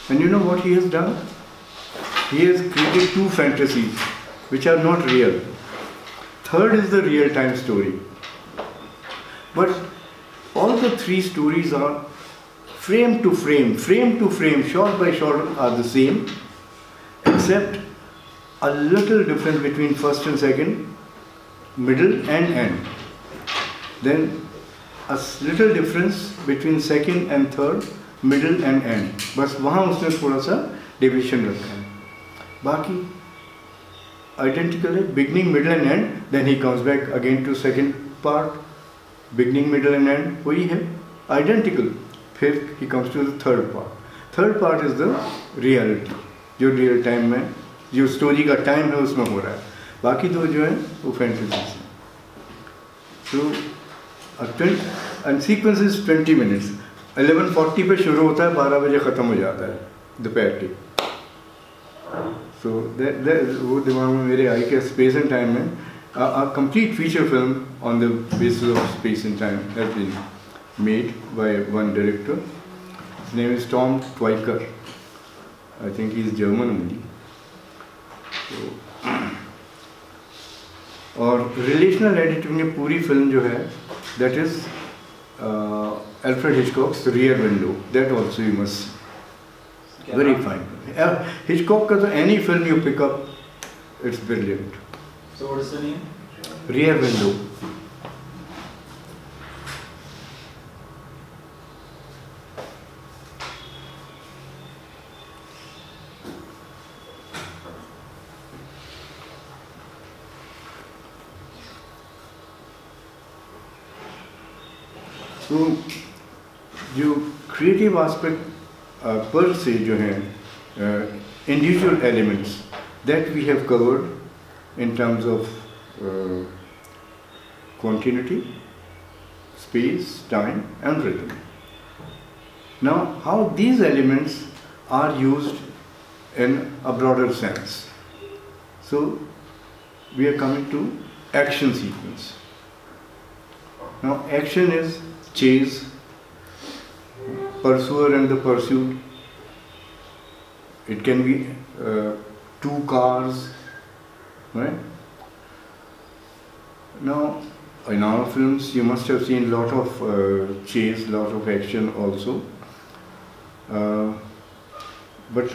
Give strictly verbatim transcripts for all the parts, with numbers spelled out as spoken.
And you know what he has done? He has created two fantasies which are not real. Third is the real-time story. But all the three stories are frame to frame, frame to frame, shot by shot are the same, except a little difference between first and second, middle and end. Then a little difference between second and third, middle and end. बस वहाँ उसने थोड़ा सा division रखा है. बाकी identical है, beginning, middle and end. Then he comes back again to second part, beginning, middle and end. वही है, identical. फिर he comes to the third part. Third part is the reality, जो real time में जो story का time है उसमें हो रहा है. बाकी दो जो है वो fantasies हैं. So and sequence is twenty minutes. eleven forty पे शुरू होता है, बारह बजे ख़त्म हो जाता है दोपहर के. So that, that वो दिमाग में मेरे आई के space and time में a, a complete feature film on the basis of space and time has been made by one director. His name is Tom Twyker. I think he is German only. So, और relational editing में पूरी film जो है, that is uh, Alfred Hitchcock's Rear Window. That also you must see. Very fine. Uh, Hitchcock का तो any film you pick up, it's brilliant. So what is the name? Rear Window. तो जो creative aspect पर से जो है individual elements that we have covered in terms of continuity, space, time and rhythm. Now how these elements are used in a broader sense. So we are coming to action sequence. Now action is chase, pursuer and the pursued. It can be uh, two cars, right? Now in our films you must have seen a lot of uh, chase, lot of action also, uh, but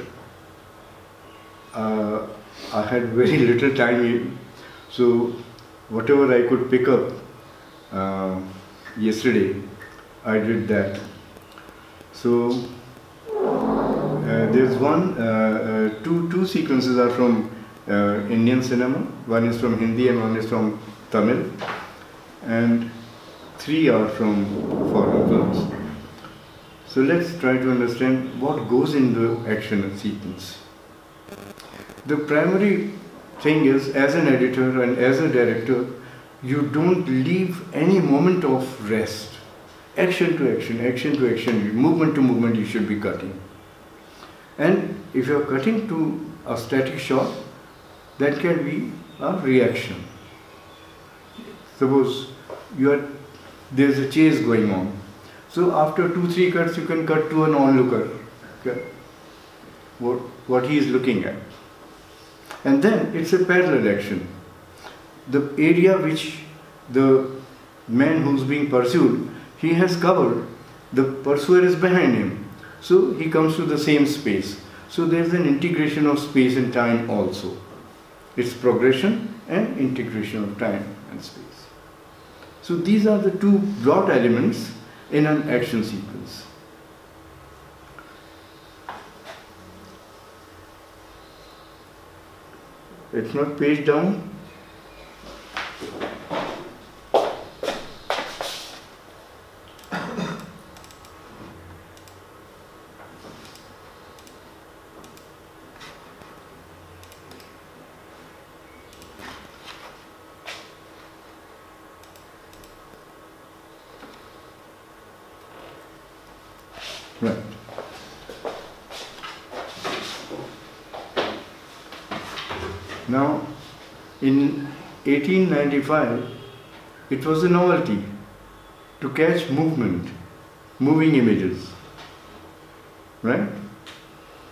uh, I had very little time, so whatever I could pick up uh, yesterday, I did that. So uh, there's one, uh, uh, two, two sequences are from uh, Indian cinema. One is from Hindi and one is from Tamil, and three are from foreign films. So let's try to understand what goes in the action sequence. The primary thing is, as an editor and as a director, you don't leave any moment of rest. Action to action, action to action, movement to movement you should be cutting. And if you are cutting to a static shot, that can be a reaction. Suppose you are, there's a chase going on. So after two, three cuts, you can cut to an onlooker. Okay? What, what he is looking at. And then it's a parallel action. The area which the man who's being pursued, he has covered, the pursuer is behind him. So he comes to the same space. So there's an integration of space and time also. It's progression and integration of time and space. So these are the two broad elements in an action sequence. It's not page down. Right. Now, in eighteen ninety-five, it was a novelty to catch movement, moving images, right?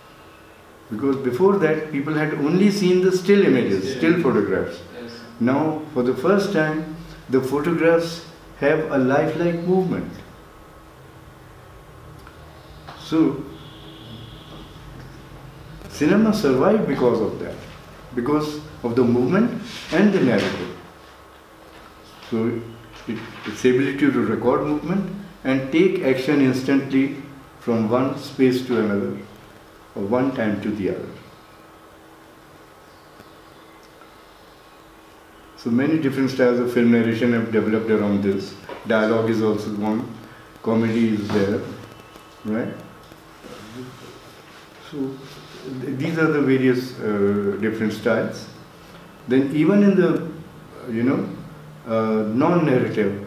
Because before that, people had only seen the still images, still photographs. Yes. Now, for the first time, the photographs have a lifelike movement. So, cinema survived because of that, because of the movement and the narrative. So, it, its ability to record movement and take action instantly from one space to another, or one time to the other. So many different styles of film narration have developed around this. Dialogue is also one, comedy is there, right? So th these are the various uh, different styles. Then even in the, you know, uh, non-narrative,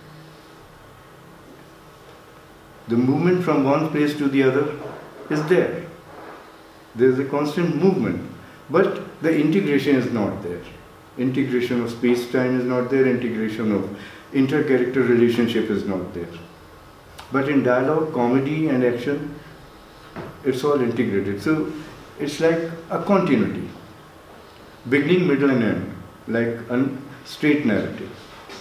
the movement from one place to the other is there. There is a constant movement, but the integration is not there. Integration of space-time is not there, integration of inter-character relationship is not there. But in dialogue, comedy and action, it's all integrated. So it's like a continuity. Beginning, middle and end, like a straight narrative.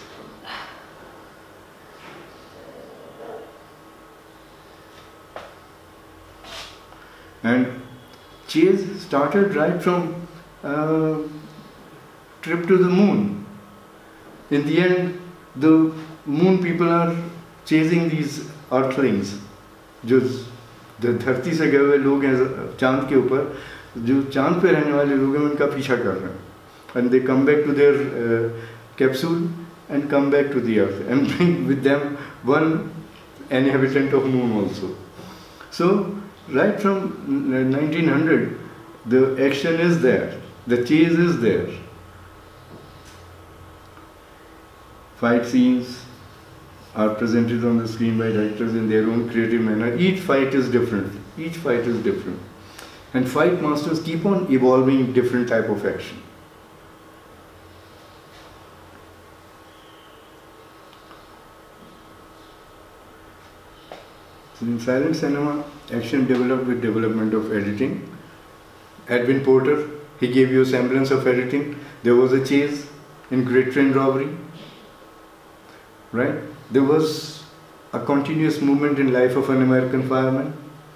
And chase started right from uh, trip to the moon. In the end, the moon people are chasing these earthlings. जो धरती से गए हुए लोग हैं चांद के ऊपर, जो चांद पे रहने वाले लोग हैं उनका पीछा कर रहे हैं. And they come back to their uh, capsule and come back to the earth and bring with them one inhabitant of moon also. So right from nineteen hundred, the action is there, the chase is there. Fight scenes are presented on the screen by directors in their own creative manner. Each fight is different. Each fight is different. And fight masters keep on evolving different type of action. So in silent cinema, action developed with development of editing. Edwin Porter, he gave you a semblance of editing. There was a chase in Great Train Robbery, right? There was a continuous movement in Life of an American Fireman.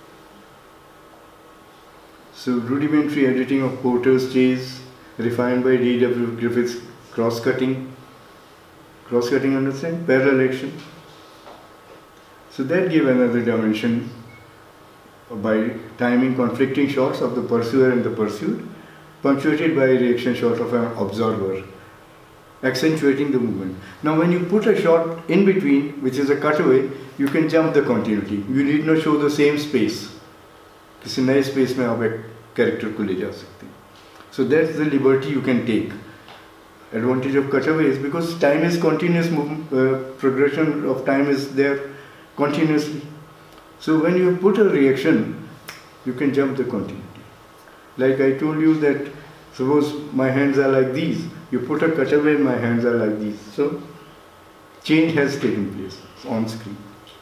So rudimentary editing of Porter's chase, refined by D W Griffith's cross-cutting. Cross-cutting, understand? Parallel action. So that gave another dimension by timing conflicting shots of the pursuer and the pursued, punctuated by a reaction shot of an observer, accentuating the movement. Now when you put a shot in between, which is a cutaway, you can jump the continuity. You need not show the same space. किसी नए space में आप एक character को ले जा सकते हैं. So that's the liberty you can take. Advantage of cutaway is because time is continuous, uh, progression of time is there continuously. So when you put a reaction, you can jump the continuity. Like I told you that suppose my hands are like these, you put a cutaway, my hands are like these. So change has taken place on screen.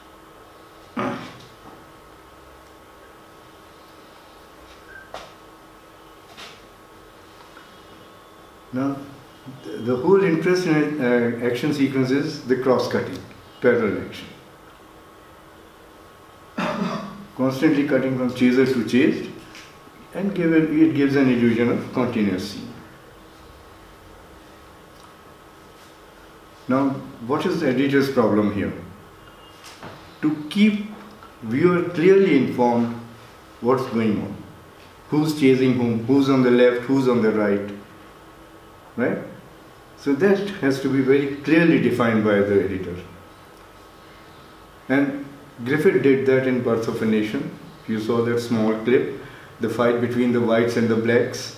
Now, the whole interest in uh, action sequence is the cross-cutting, parallel action. Constantly cutting from chaser to chased, and give it, it gives an illusion of continuous scene. Now, what is the editor's problem here? To keep viewer clearly informed what's going on. Who's chasing whom, who's on the left, who's on the right, right? So that has to be very clearly defined by the editor. And Griffith did that in Birth of a Nation. You saw that small clip, the fight between the whites and the blacks.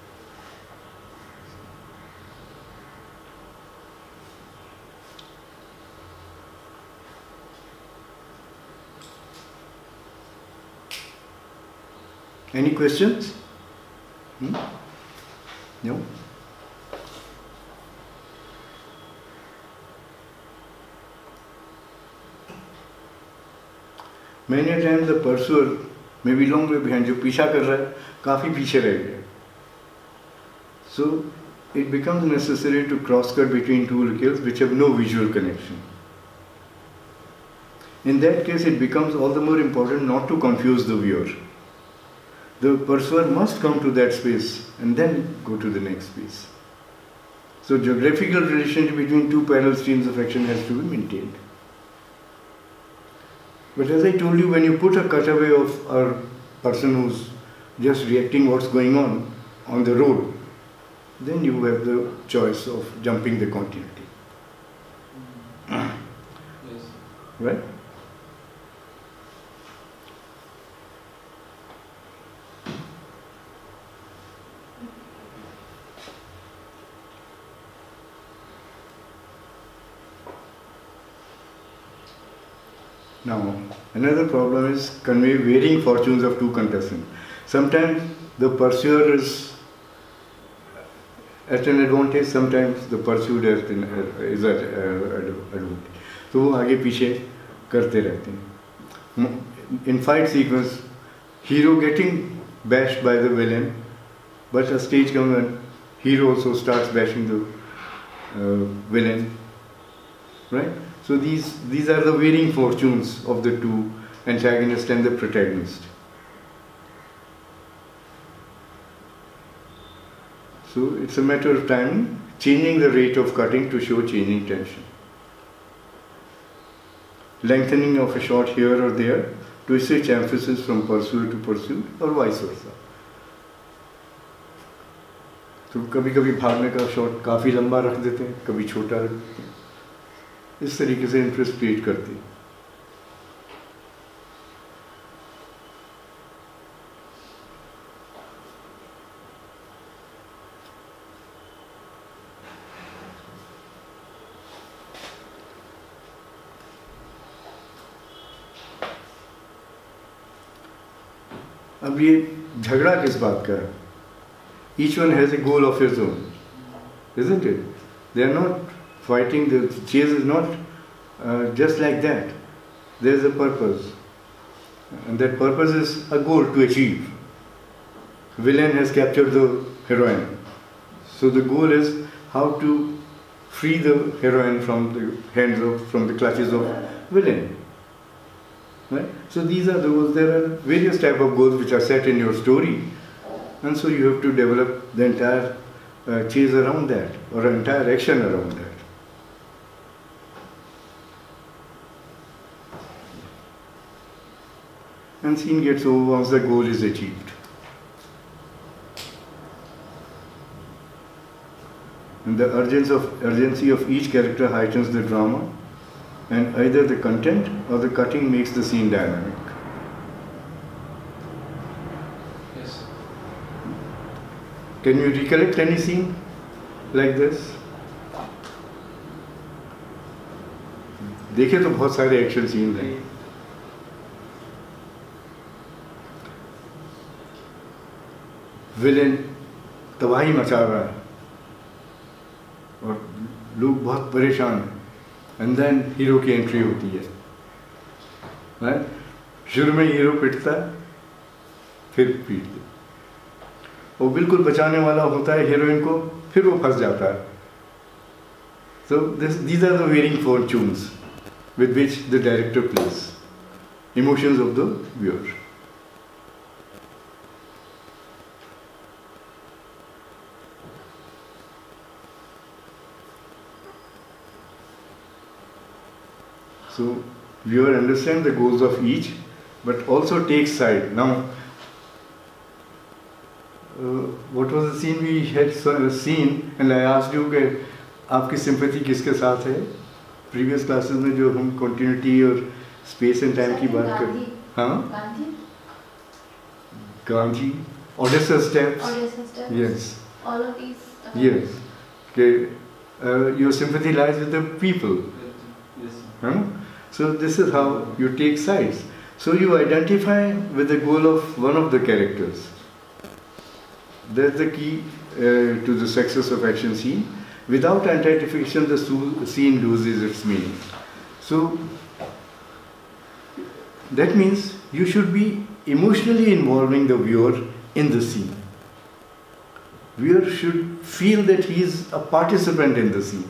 Any questions? Hmm? No? Many a times the pursuer may be long way behind, जो पीछा कर रहा है काफ़ी पीछे रह गया. So it becomes necessary to cross cut between two vehicles which have no visual connection. In that case, it becomes all the more important not to confuse the viewer. The pursuer must come to that space and then go to the next space. So geographical relationship between two parallel streams of action has to be maintained. But as I told you, when you put a cutaway of a person who's just reacting what's going on on the road, then you have the choice of jumping the continuity. Yes. Right? Now, another problem is convey varying fortunes of two contestants. Sometimes the pursuer is at an advantage, sometimes the pursued is an is at advantage. तो वो आगे पीछे करते रहते हैं. In fight sequence, hero getting bashed by the villain, but a stage comes when hero also starts bashing the uh, villain, right? So these these are the varying fortunes of the two, antagonist and the protagonist. So it's a matter of time, changing the rate of cutting to show changing tension. Lengthening of a shot here or there to switch emphasis from pursuer to pursued or vice versa. तो कभी कभी भागने का shot काफ़ी लंबा रख देते हैं, कभी छोटा रख देते हैं. इस तरीके से इंटरेस्ट क्रिएट करती है. अब ये झगड़ा किस बात का है? Each one has a goal of his own, isn't it? They are not fighting. The chase is not uh, just like that. There is a purpose, and that purpose is a goal to achieve. Villain has captured the heroine, so the goal is how to free the heroine from the hands of, from the clutches of villain. Right? So these are the goals. There are various type of goals which are set in your story, and so you have to develop the entire uh, chase around that, or entire action around that. And scene gets over once the goal is achieved. And the urgency of, urgency of each character heightens the drama, and either the content or the cutting makes the scene dynamic. Yes. Can you recollect any scene like this? देखे तो बहुत सारे action scene हैं. Villain तबाही मचा रहा है और लोग बहुत परेशान हैं. एंड देन हीरो की एंट्री होती है. right? शुरू में हीरो पिटता है, फिर पीटते, वो बिल्कुल बचाने वाला होता है हीरोइन को, फिर वो फंस जाता है. So this, these are the varying fortunes with which the director plays emotions of the viewer. So viewer understands the goals of each, but also takes side. Now, uh, what was the scene we had seen, and I asked you कि आपकी sympathy किसके साथ है? Previous classes में जो हम continuity और space and time की बात कर, हाँ? Gandhi. Gandhi, Odysseus steps. Odysseus steps. Yes. All of these. Uh, Yes. Okay. Uh, your sympathy lies with the people. Yes. Huh? So this is how you take sides. So you identify with the goal of one of the characters. That's the key uh, to the success of action scene. Without identification, the scene loses its meaning. So that means you should be emotionally involving the viewer in the scene. Viewer should feel that he is a participant in the scene.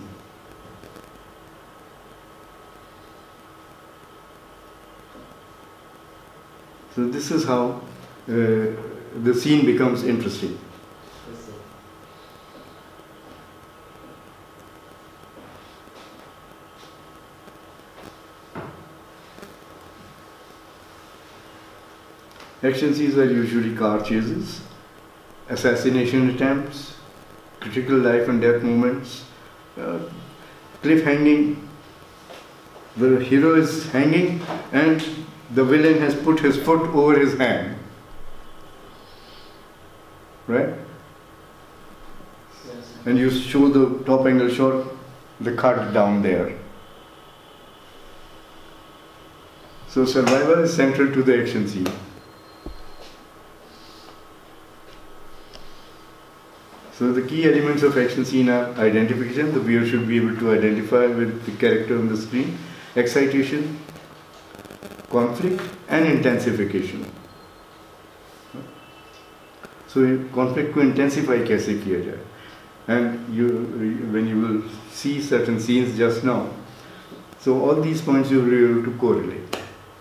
So this is how uh, the scene becomes interesting. Yes, sir. Action scenes are usually car chases, assassination attempts, critical life and death moments, uh, cliff hanging. The hero is hanging and the villain has put his foot over his hand. Right? Yes, sir. And you show the top angle shot, the cut down there. So survival is central to the action scene. So the key elements of action scene are identification. The viewer should be able to identify with the character on the screen. Excitation, conflict and intensification. So conflict को intensify कैसे किया जाए? And you, when you will see certain scenes just now, so all these points you will be able to correlate.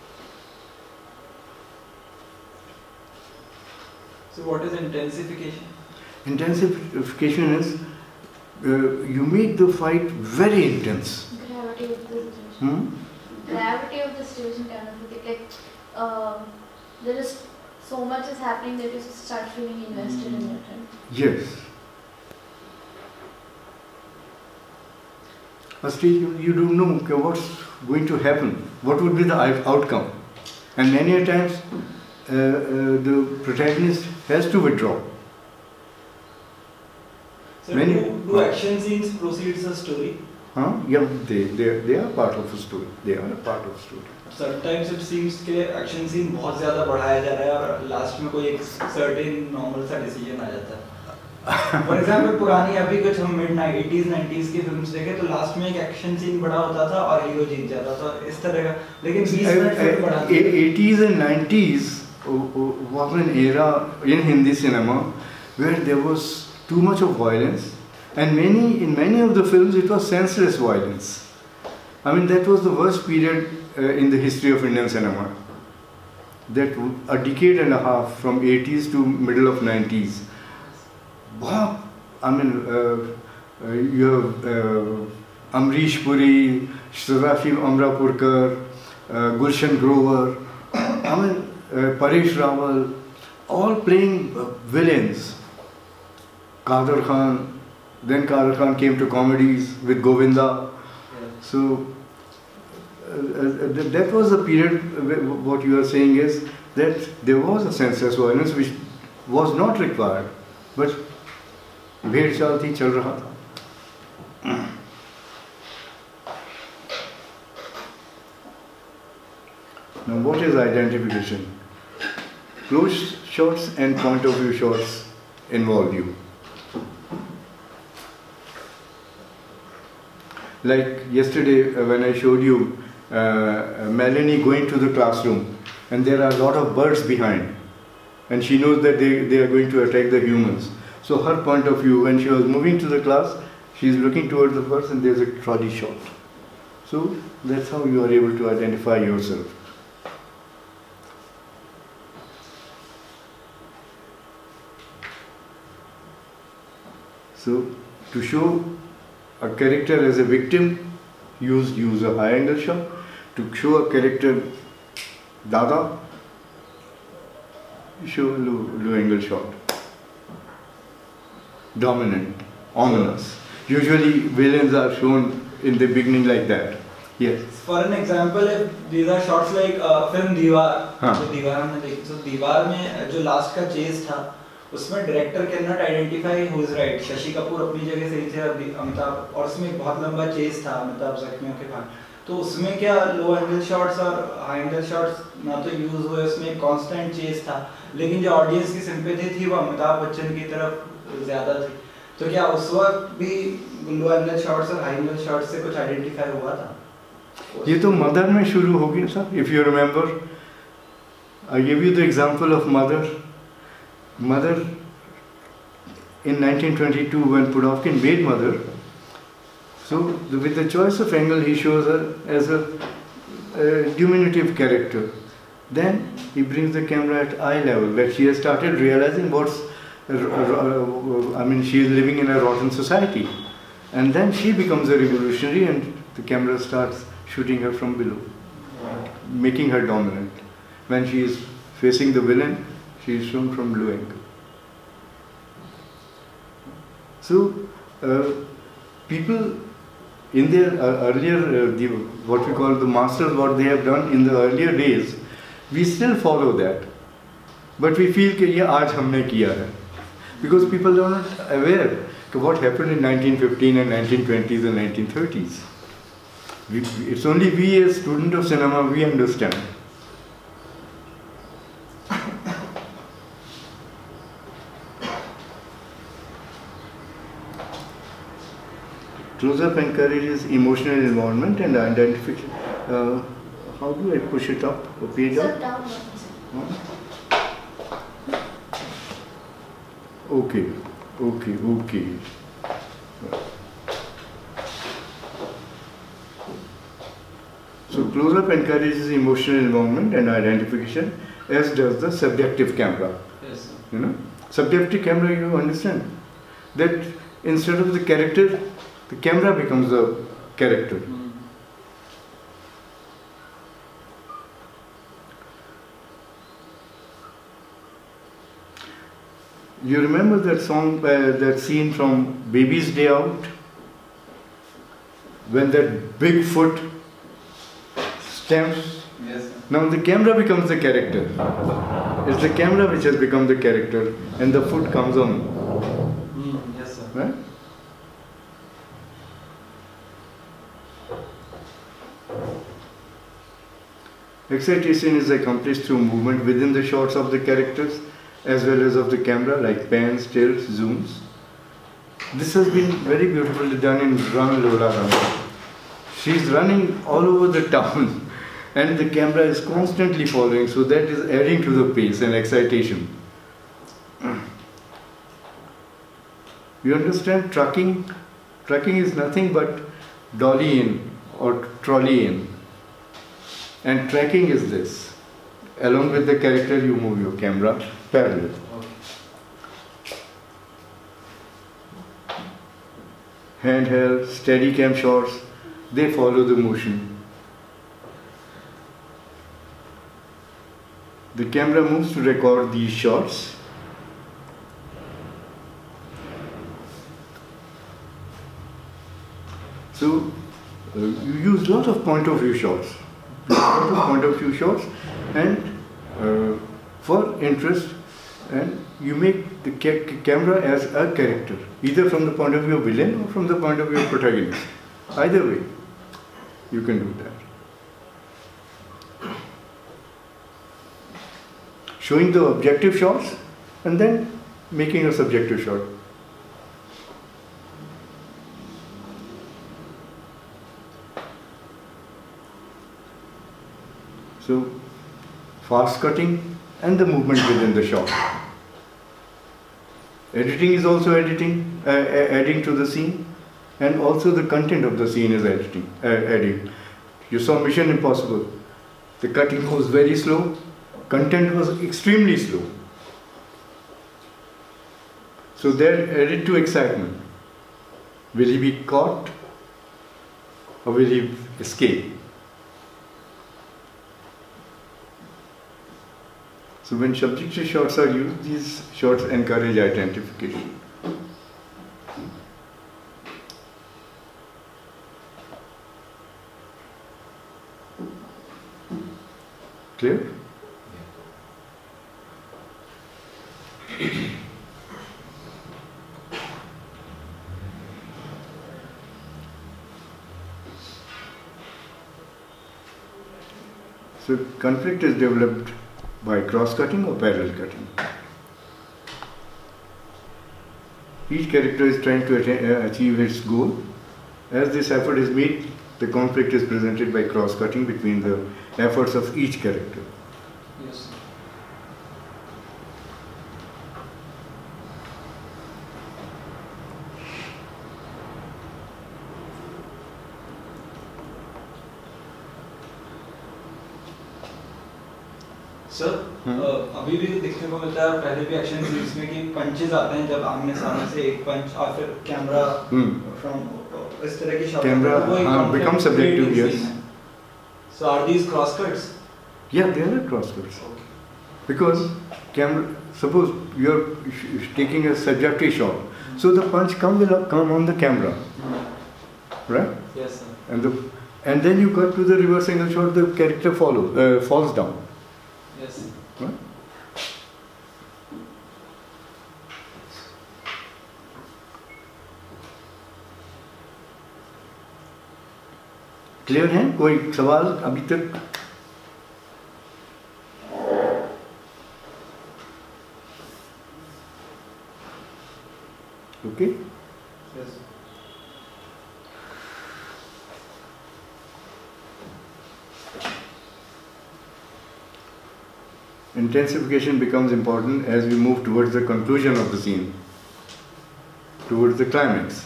So what is intensification? Intensification is uh, you make the fight very intense. Gravity of the situation. Hmm? Gravity of the situation kind of thing. Like uh, there is so much is happening that you start feeling invested in it. Right? Yes. Firstly, you, you don't know okay, what's going to happen, what would be the out- outcome. And many a times uh, uh, the protagonist has to withdraw. So Many- do, do action scenes proceeds the story? Huh? Yeah, they, they, they are part of a story. They are a part of a story. Sometimes it seems कि action scene बहुत ज़्यादा बढ़ाया जा रहा है और last में कोई एक certain normal सा decision आ जाता है. For example, पुरानी अभी कुछ हम mid eighties nineties की films देखें तो last में एक action scene बड़ा होता था और hero जीत जाता था इस तरह का. लेकिन बीस मिनट फिर बढ़ा दिया. eighties and nineties was an era in Hindi cinema where there was too much of violence, and many in many of the films it was senseless violence. I mean, that was the worst period uh, in the history of Indian cinema. That a decade and a half from eighties to middle of nineties. Wow, I mean, uh, uh, you have uh, Amrish Puri, Shrafi Amrapurkar, uh, Gulshan Grover, I mean, uh, Paresh Rawal, all playing uh, villains. Kader Khan, then Kader Khan came to comedies with Govinda. Yeah. So uh, uh, th- that was the period. wh- What you are saying is that there was a senseless violence which was not required, but भेड़ चाल थी चल रहा था. Now, what is identification? Close shots and point of view shots involve you. Like yesterday uh, when I showed you uh, Melanie going to the classroom and there are a lot of birds behind and she knows that they, they are going to attack the humans. So her point of view, when she was moving to the class, she is looking towards the birds and there is a trolley shot. So that's how you are able to identify yourself. So to show a character as a victim, use use a high angle shot. To show a character Dada, show a low, low angle shot. Dominant, ominous. Usually villains are shown in the beginning like that. Yes. For an example, if these are shots like uh, film दीवार, हाँ. जो दीवार हमने देखी, so दीवार में जो last का chase था, उसमें director cannot identify who is right. Shashi Kapoor अपनी जगह सही थे और अमिताभ, और उसमें एक बहुत लंबा chase था अमिताभ जख्मियों के भाग. तो उसमें क्या low angle shots और high angle shots ना तो use हुए, उसमें एक constant chase था, लेकिन जो audience की sympathy थी वो अमिताभ बच्चन की तरफ ज़्यादा थी. तो क्या उस वक्त भी low angle shots और high angle shots से कुछ identify हुआ था? ये तो मदर में शुरू हो गया था, if you remember. I give you the example of Mother. Mother, in nineteen twenty-two, when Pudovkin made Mother, so the, with the choice of angle, he shows her as a, a diminutive character. Then he brings the camera at eye level, where she has started realizing what's, uh, uh, I mean, she is living in a rotten society. And then she becomes a revolutionary, and the camera starts shooting her from below, making her dominant. When she is facing the villain, she is shown from low angle. So, uh, people in their uh, earlier, uh, the, what we call the masters, what they have done in the earlier days, we still follow that. But we feel that, yeah, aaj humne kiya hai. Because people are not aware of what happened in nineteen fifteen and nineteen twenties and nineteen thirties. We, it's only we as students of cinema, we understand. Close-up encourages emotional involvement and identification. Uh, how do I push it up? A page Sir, up? down. Huh? Okay, okay, okay. So close-up encourages emotional involvement and identification, as does the subjective camera. Yes, sir. You know, subjective camera, you understand that instead of the character, the camera becomes the character. Mm. You remember that song, uh, that scene from Baby's Day Out? When that big foot stamps. Yes, sir. Now the camera becomes the character. It's the camera which has become the character, and the foot comes on. Mm. Yes, sir. Right? Excitation is accomplished through movement within the shots of the characters as well as of the camera, like pans, tilts, zooms. This has been very beautifully done in Run Lola Run. She is running all over the town and the camera is constantly following, so that is adding to the pace and excitation. You understand, trucking? Trucking is nothing but dolly in or trolley in. And tracking is this. Along with the character, you move your camera parallel. Okay. Handheld, steady cam shots, they follow the motion. The camera moves to record these shots. So, uh, you use lot of point of view shots. Lot of point of view shots, and uh, for interest, and you make the ca camera as a character, either from the point of view of villain or from the point of view of protagonist. Either way, you can do that. Showing the objective shots and then making a subjective shot. So, fast cutting and the movement within the shot. Editing is also editing, uh, adding to the scene, and also the content of the scene is editing, uh, adding. You saw Mission Impossible. The cutting was very slow, content was extremely slow. So that added to excitement. Will he be caught or will he escape? So when subjective shots are used, these shots encourage identification. Clear? So conflict is developed by cross-cutting or parallel cutting. Each character is trying to achieve its goal. As this effort is made, the conflict is presented by cross-cutting between the efforts of each character. Yes. Sir अभी भी देखने को मिलता है, पहले भी action series में कि पंचेज आते हैं जब आमने सामने से एक पंच और फिर कैमरा फ्रॉम इस तरह की शॉट कैमरा हाँ become subjective, yes. So are these cross cuts? Yeah, they are cross cuts. Okay. Because camera, suppose you are taking a subjective shot, so the punch come will come on the camera, right? Yes, sir. And the and then you cut to the reverse angle shot, the character follows uh, falls down. Yes. Right? Clear है? कोई सवाल अभी तक? Okay? Yes. Intensification becomes important as we move towards the conclusion of the scene, towards the climax,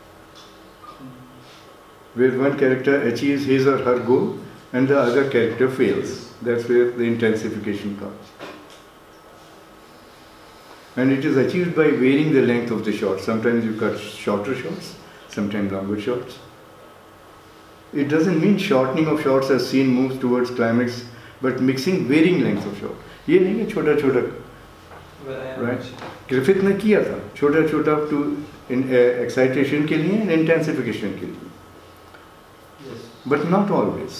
where one character achieves his or her goal and the other character fails. That's where the intensification comes. And it is achieved by varying the length of the shot. Sometimes you cut shorter shots, sometimes longer shots. It doesn't mean shortening of shots as scene moves towards climax, but mixing varying lengths of shot. ये नहीं है छोटा छोटा, right? Griffith ने किया था छोटा छोटा टू एक्साइटेशन के लिए and इंटेंसिफिकेशन के लिए, but not always.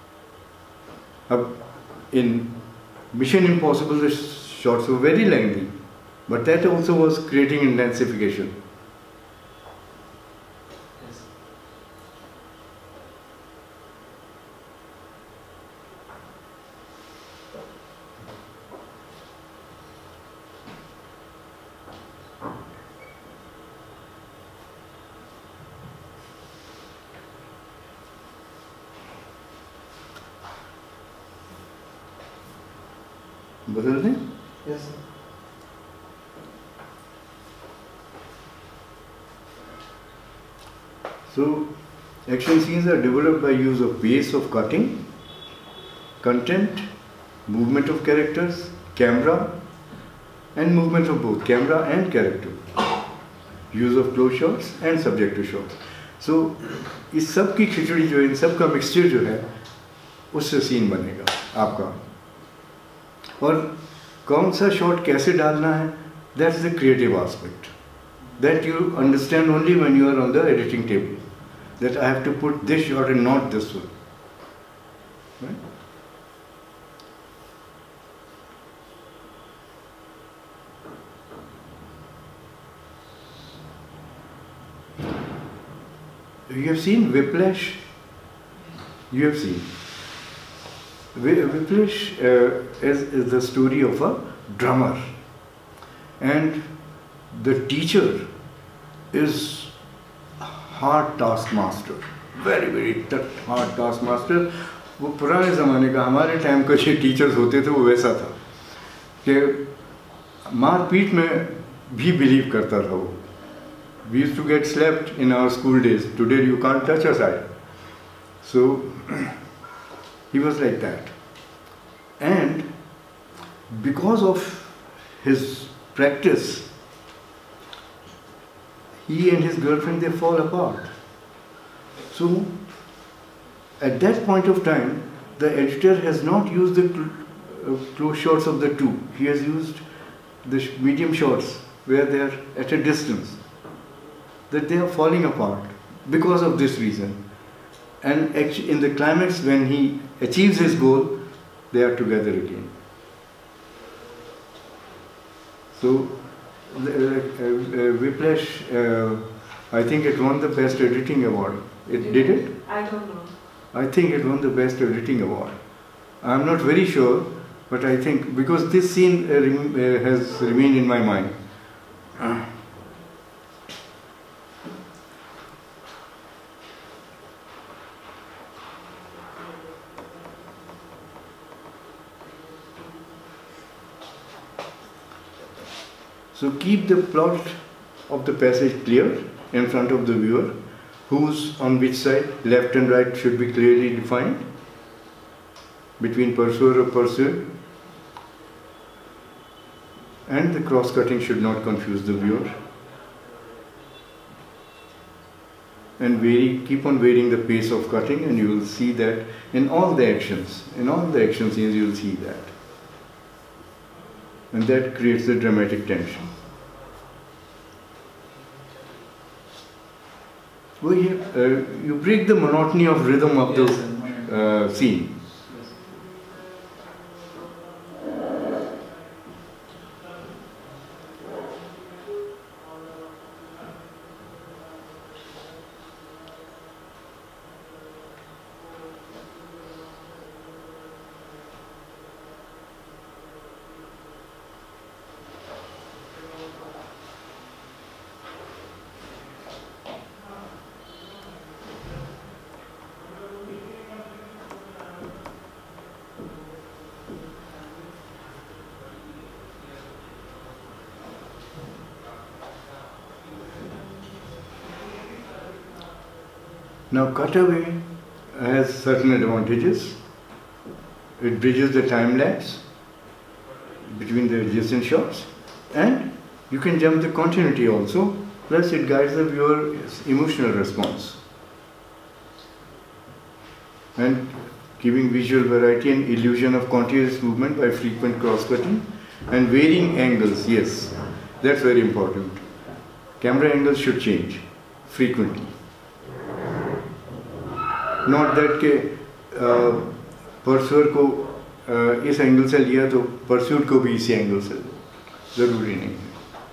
अब in Mission Impossible the shots were very lengthy, but that also was creating intensification. बदल दें? Yes, sir. So, action scenes are developed by use of pace of cutting, content, movement of characters, camera, and movement of both camera and character. Use of close shots and subjective shots. So, इस सब की खिचड़ी जो है, इन सब का mixture जो है, उससे सीन बनेगा आपका. और कौन सा शॉट कैसे डालना है, that's the creative aspect. That you understand only when you are on the editing table. That I have to put this shot and not this one. Right? You have seen Whiplash? You have seen. Whiplash uh, is, is the story of a drummer, and the teacher is hard taskmaster, very very tough hard taskmaster. वो पुराने ज़माने का, हमारे time का जो teachers होते थे वो वैसा था कि मारपीट में भी बिलीव करता था वो. We used to get slapped in our school days. Today you can't touch a side. So he was like that. And because of his practice, he and his girlfriend, they fall apart. So at that point of time, the editor has not used the cl uh, close shots of the two. He has used the sh medium shots where they are at a distance, that they are falling apart because of this reason. And actually in the climax, when he achieves his goal, they are together again. So the, uh, uh, Whiplash, uh, I think it won the best editing award. It did, did it? I don't know. I think it won the best editing award. I'm not very sure, but I think because this scene uh, rem uh, has remained in my mind. Uh. So keep the plot of the passage clear in front of the viewer, whose on which side, left and right, should be clearly defined between pursuer or pursued. And the cross-cutting should not confuse the viewer. And vary, keep on varying the pace of cutting, and you will see that in all the actions, in all the action scenes you will see that. And that creates the dramatic tension. Well, here, uh, you break the monotony of rhythm of Yes, the uh, scene. Now, cutaway has certain advantages. It bridges the time lapse between the adjacent shots, and you can jump the continuity also, plus it guides the viewer's emotional response. And giving visual variety and illusion of continuous movement by frequent cross-cutting and varying angles, yes, that's very important. Camera angles should change frequently. Not that के परस्यूर को इस angle से लिया तो pursuit को भी इसी angle से ज़रूरी नहीं है.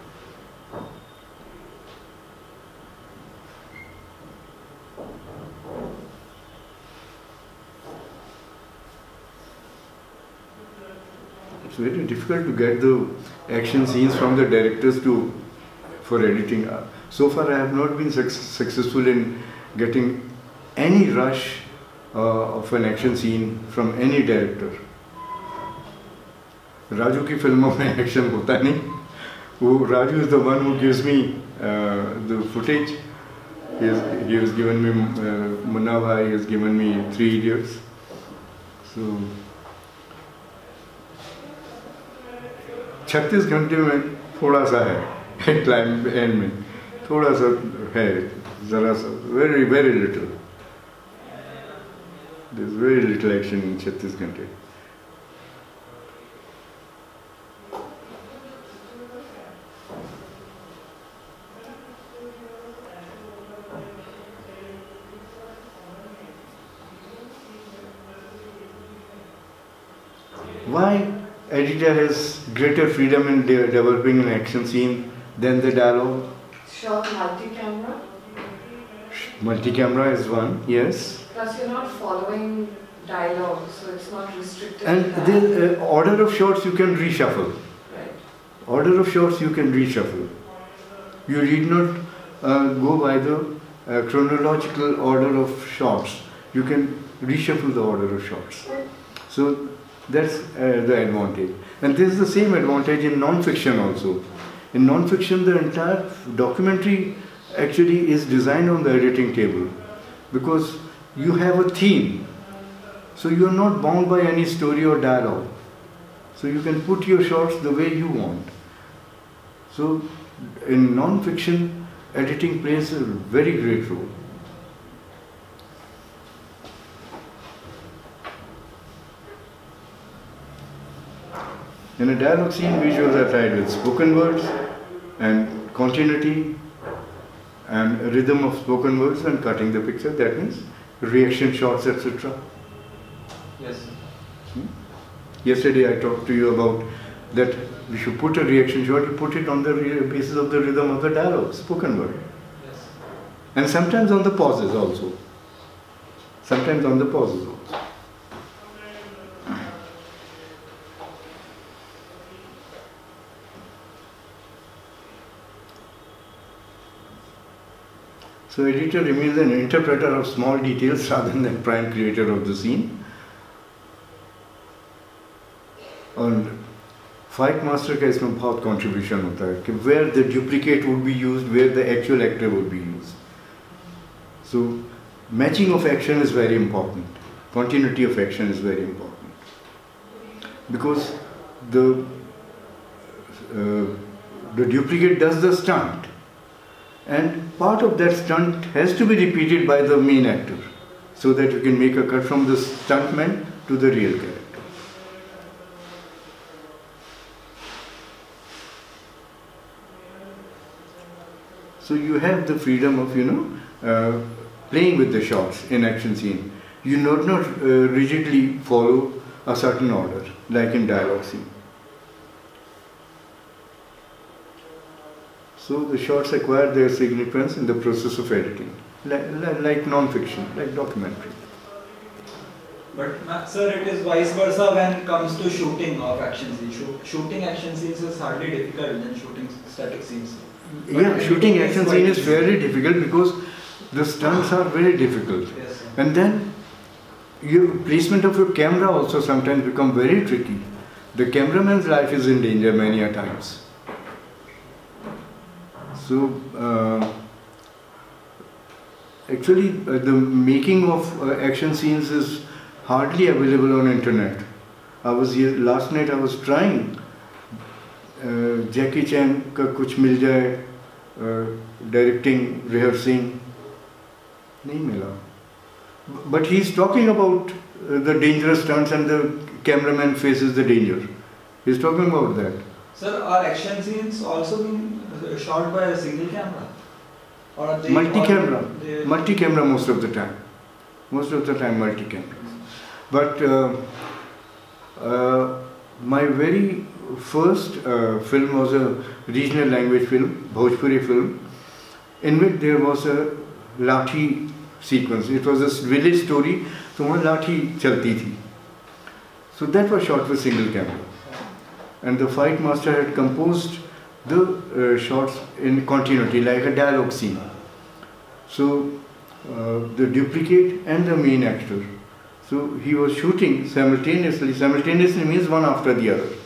It's very difficult to get the action scenes from the directors to for editing. So far, I have not been suc successful in getting any rush uh, of an action scene from any director. Raju की फिल्मों में action होता नहीं. वो Raju is the one who gives me uh, the footage. He has, he has given me uh, Munna Bhai, he has given me Three Idiots. So छत्तीस घंटे में थोड़ा सा है क्लाइम एंड में थोड़ा सा है जरा सा very very little. There's very little action in छत्तीस घंटे. Why editor has greater freedom in de developing an action scene than the dialogue? Sure, multi-camera. Multi-camera is one, yes. Plus you're not following dialogue, so it's not restricted. And to the that. uh, order of shots you can reshuffle. Right. Order of shots you can reshuffle. You need not uh, go by the uh, chronological order of shots. You can reshuffle the order of shots. So that's uh, the advantage. And this is the same advantage in non-fiction also. In non-fiction, the entire documentary actually is designed on the editing table because you have a theme. So you are not bound by any story or dialogue. So you can put your shots the way you want. So in non-fiction, editing plays a very great role. In a dialogue scene, visuals are tied with spoken words and continuity and rhythm of spoken words and cutting the picture. That means reaction shots, et cetera. Yes. Hmm? Yesterday I talked to you about that we should put a reaction shot, you put it on the basis of the rhythm of the dialogue, spoken word. Yes. And sometimes on the pauses also. Sometimes on the pauses also. So editor remains an interpreter of small details rather than prime creator of the scene. And fight master का इसमें बहुत contribution होता है कि where the duplicate would be used, where the actual actor would be used. So matching of action is very important. Continuity of action is very important. Because the uh, the duplicate does the stunt, and part of that stunt has to be repeated by the main actor, so that you can make a cut from the stuntman to the real character. So you have the freedom of, you know, uh, playing with the shots in action scene. You not not uh, rigidly follow a certain order, like in dialogue scene. So the shots acquire their significance in the process of editing, like, like, like non-fiction, like documentary. But sir, it is vice versa when it comes to shooting of action scenes. Shoot, shooting action scenes is hardly difficult than shooting static scenes. But yeah, shooting action scene is very difficult because the stunts are very difficult. Yes, sir. And then your placement of your camera also sometimes become very tricky. The cameraman's life is in danger many a times. So uh, actually uh, the making of uh, action scenes is hardly available on internet. I was here last night, I was trying uh, Jackie Chan ka kuch mil jaye, uh, directing, rehearsing, nahi mila. But he's talking about uh, the dangerous stunts and the cameraman faces the danger. He's talking about that. Sir, are action scenes also being shot by a single camera? Or are they Multi-camera. they- Multi-camera most of the time. Most of the time multi-camera. But uh, uh, my very first uh, film was a regional language film, Bhojpuri film, in which there was a lathi sequence. It was a village story, so one lathi chalti thi. So that was shot with single camera. And the fight master had composed the uh, shots in continuity, like a dialogue scene. So uh, the duplicate and the main actor. So he was shooting simultaneously. Simultaneously means one after the other.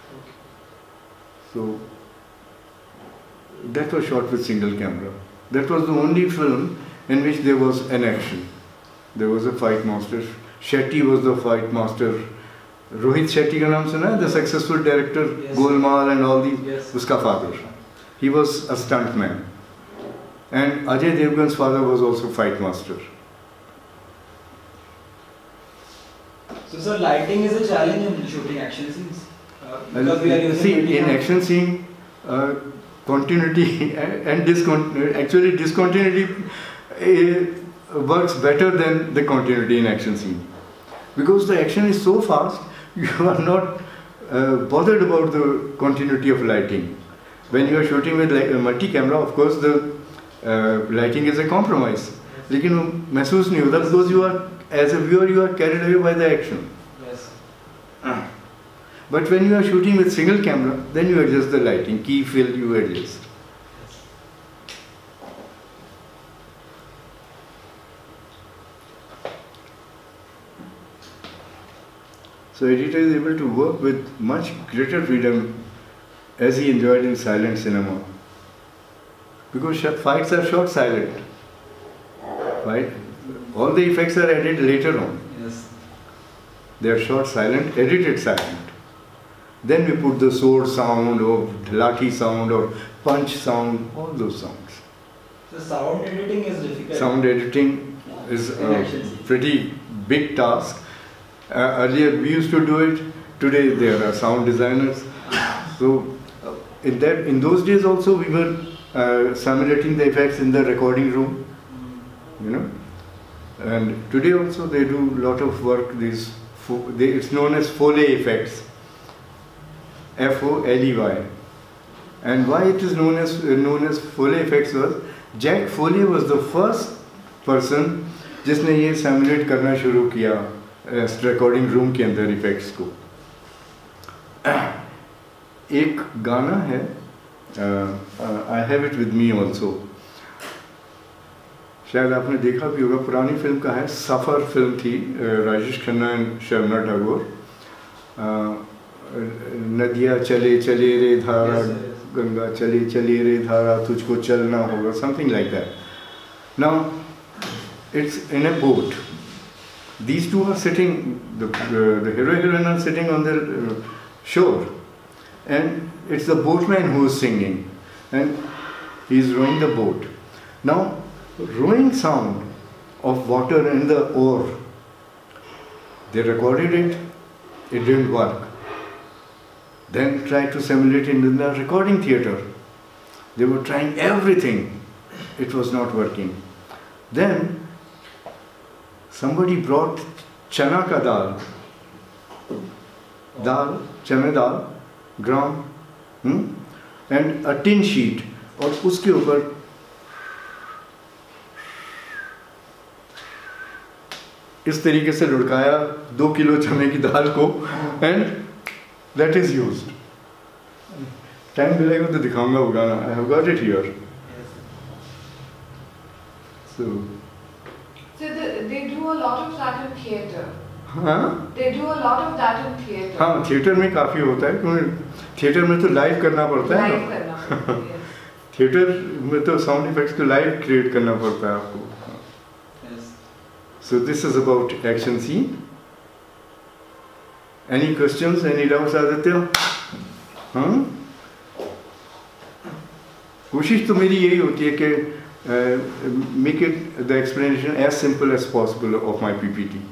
So that was shot with single camera. That was the only film in which there was an action. There was a fight master. Shetty was the fight master. Rohit Shetty ka naam suna hai? The successful director, Yes. Golmaal and all these. Yes. Uska father. He was a stuntman. And Ajay Devgan's father was also fight master. So sir, lighting is a challenge in shooting action scenes. Uh, because we are using See, multi- in action scene, uh, continuity and discontinuity, actually discontinuity uh, works better than the continuity in action scene. Because the action is so fast, you are not uh, bothered about the continuity of lighting. When you are shooting with like a multi-camera, of course the uh, lighting is a compromise. लेकिन वो महसूस नहीं होता because you are, as a viewer, you are carried away by the action. Yes. But when you are shooting with single camera, then you adjust the lighting, key fill you adjust. So editor is able to work with much greater freedom as he enjoyed in silent cinema. Because sh- fights are shot silent. Right? All the effects are added later on. Yes. They are shot silent, edited silent. Then we put the sword sound or lathi sound or punch sound, all those sounds. So sound editing is difficult. Sound editing is In a action scene. pretty big task. Uh, earlier we used to do it, today there are sound designers. So uh, in that, in those days also we were uh, simulating the effects in the recording room, you know. And today also they do a lot of work, these, fo- they, it's known as Foley effects, F O L E Y. And why it is known as, uh, known as Foley effects was, Jack Foley was the first person जिसने ये simulate करना शुरू किया recording room के अंदर effects को. एक गाना है, I have it with me also, शायद आपने देखा भी होगा, पुरानी फिल्म का है, सफ़र फिल्म थी, राजेश खन्ना एंड शर्मिला टैगोर. नदिया चले चले रे धारा, गंगा चले चले रे धारा, तुझको चलना होगा, something like that. Now it's in a boat. These two are sitting, the, uh, the hero and heroine are sitting on the uh, shore, and it's the boatman who is singing, and he is rowing the boat. Now, rowing sound of water in the oar, they recorded it, it didn't work. Then tried to simulate it in the recording theatre. They were trying everything, it was not working. Then somebody brought chana ka dal, dal, chana dal, gram, hmm? and a tin sheet, और उसके ऊपर इस तरीके से लुढ़काया दो kilo चने की दाल को, and that is used. Time मिलेगा तो दिखाऊंगा वो गाना. I have got it here. So, So the, they do a lot of that in theatre. हाँ They do a lot of that in theatre. हाँ थिएटर में काफ़ी होता है, क्योंकि थिएटर में तो लाइव करना पड़ता है Live करना पड़ता है, yes. थिएटर में तो साउंड इफेक्ट्स को लाइव क्रिएट करना पड़ता है आपको. So this is about action scene. Any questions? Any doubts, Aditya? हाँ? कोशिश तो मेरी यही होती है कि make it the explanation as simple as possible of my P P T.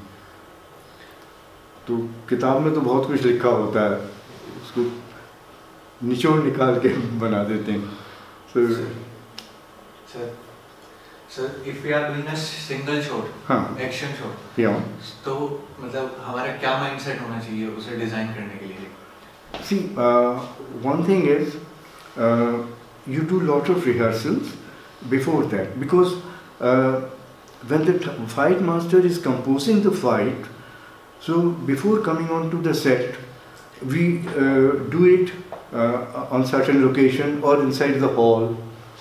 तो किताब में तो बहुत कुछ लिखा होता है, उसको निचोड़ निकाल के बना देते हैं. So, sir, sir, if we are doing a single shot, हाँ, action shot, yeah. तो मतलब हमारा क्या mindset होना चाहिए उसे डिजाइन करने के लिए? See, uh, one thing is, uh, you do lot of rehearsals before that, because uh, when the fight master is composing the fight, so before coming on to the set, we uh, do it uh, on certain location or inside the hall.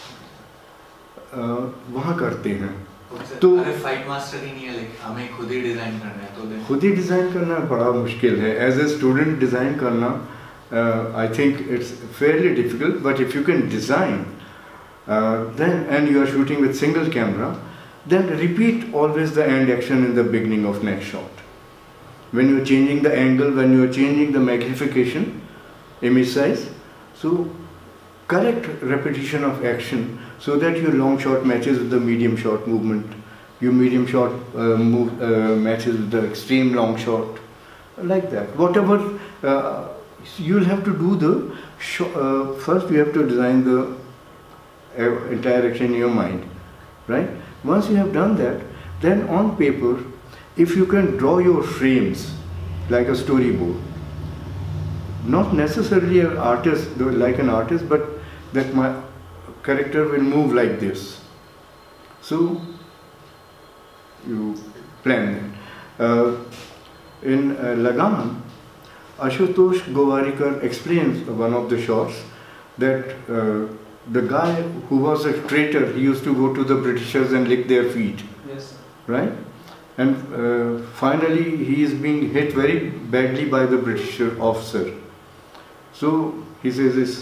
uh, वहाँ करते हैं. तो अगर fight master ही नहीं है, like हमें खुद ही design करना है, तो खुद ही डिज़ाइन करना बड़ा मुश्किल है. एज ए स्टूडेंट डिज़ाइन करना, I think it's fairly difficult, but if you can design then and you are shooting with single camera, then repeat always the end action in the beginning of next shot. When you are changing the angle, when you are changing the magnification, image size, so correct repetition of action so that your long shot matches with the medium shot movement, your medium shot uh, move, uh, matches with the extreme long shot, like that. Whatever, uh, you'll have to do the, sh uh, first you have to design the entire action in your mind, right? Once you have done that, then on paper, if you can draw your frames like a storyboard, not necessarily an artist, like an artist, but that my character will move like this. So you plan that. Uh, in uh, Lagan, Ashutosh Gowarikar explains one of the shots that uh, the guy who was a traitor, he used to go to the Britishers and lick their feet. Yes, sir. Right? And uh, finally he is being hit very badly by the British officer. So he says this.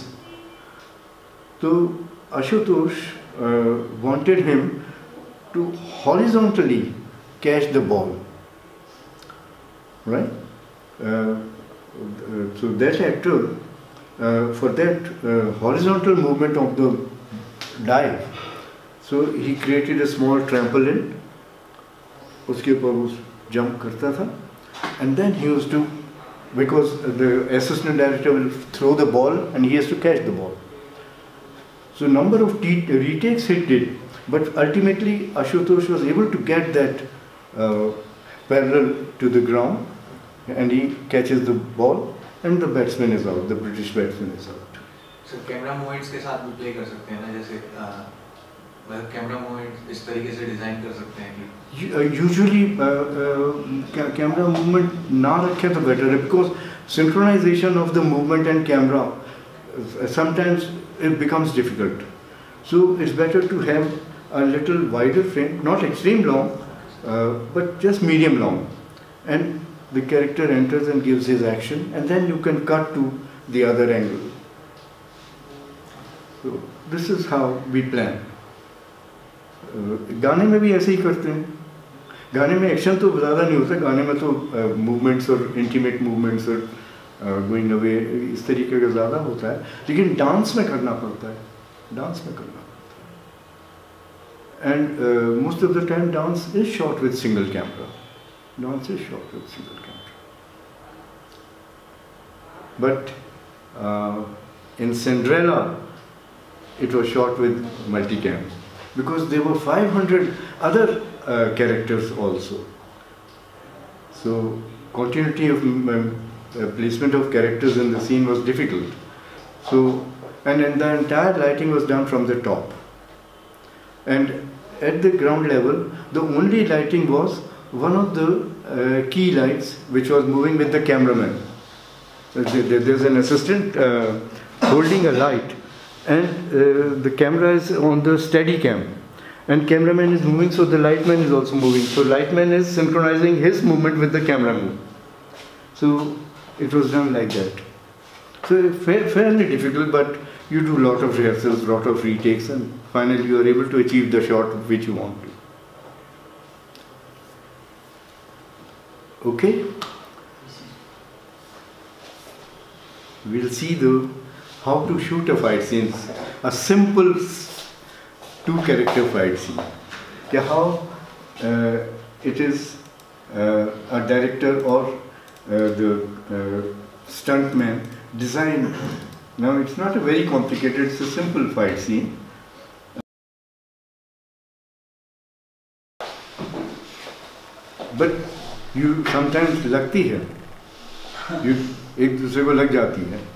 So Ashutosh uh, wanted him to horizontally catch the ball. Right? Uh, so that actor, Uh, for that uh, horizontal movement of the dive, so he created a small trampoline, उसके ऊपर वो jump करता था, and then he used to, because the assistant director will throw the ball and he has to catch the ball. So number of retakes he did, but ultimately Ashutosh was able to get that uh, parallel to the ground, and he catches the ball. And the batsman is out, the British batsman is out. So camera movements के साथ भी play कर सकते हैं ना, जैसे मतलब camera movement इस तरीके से डिजाइन कर सकते हैं कि यूजुअली कैमरा मूवमेंट ना रखे तो बेटर है, because synchronization of the movement and camera sometimes it becomes difficult. So it's better to have a little wider frame, not extreme long, uh, but just medium long, and the character enters and gives his action, and then you can cut to the other angle. So this is how we plan. गाने में भी ऐसे ही करते हैं. गाने में action तो ज़्यादा नहीं होता, गाने में तो मूवमेंट्स और इंटीमेट मूवमेंट्स और गोइंग अवे इस तरीके का ज़्यादा होता है, लेकिन डांस में करना पड़ता है, डांस में करना पड़ता है। And most of the time dance is shot with single camera, dance is shot with single camera, but in Cinderella it was shot with multicam because there were five hundred other uh, characters also. So continuity of um, uh, placement of characters in the scene was difficult. So and, and the entire lighting was done from the top. And at the ground level, the only lighting was one of the uh, key lights which was moving with the cameraman. There's an assistant uh, holding a light. And uh, the camera is on the steady cam, and cameraman is moving, so the lightman is also moving. So lightman is synchronizing his movement with the camera move. So it was done like that. So fa fairly difficult, but you do lot of rehearsals, lot of retakes, and finally you are able to achieve the shot which you want to. Okay? We'll see the how to shoot a fight scene, a simple two character fight scene. Yeah, how uh, it is uh, a director or uh, the uh, stuntman design. Now it's not a very complicated, it's a simple fight scene. But you sometimes लगती है, you एक दूसरे को लग जाती है.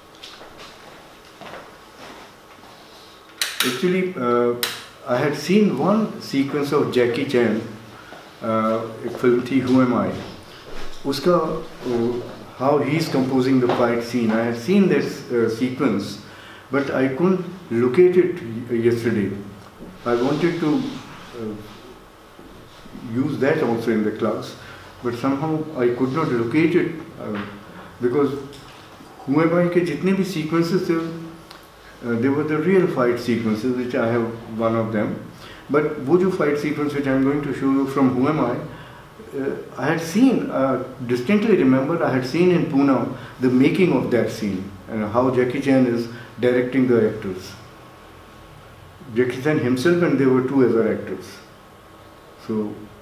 Actually, uh, I had seen one sequence of Jackie Chan, uh, एक film थी Who Am I? उसका uh, how he's composing the fight scene. I had seen this uh, sequence, but I couldn't locate it yesterday. I wanted to uh, use that also in the class, but somehow I could not locate it uh, because Who Am I के जितने भी sequences थे, Uh, they were the real fight sequences, which I have one of them. But वो जो fight sequence which I am going to show you from Who Am I, uh, I had seen, uh, distinctly remember, I had seen in Pune the making of that scene and how Jackie Chan is directing the actors. Jackie Chan himself and there were two other actors. So,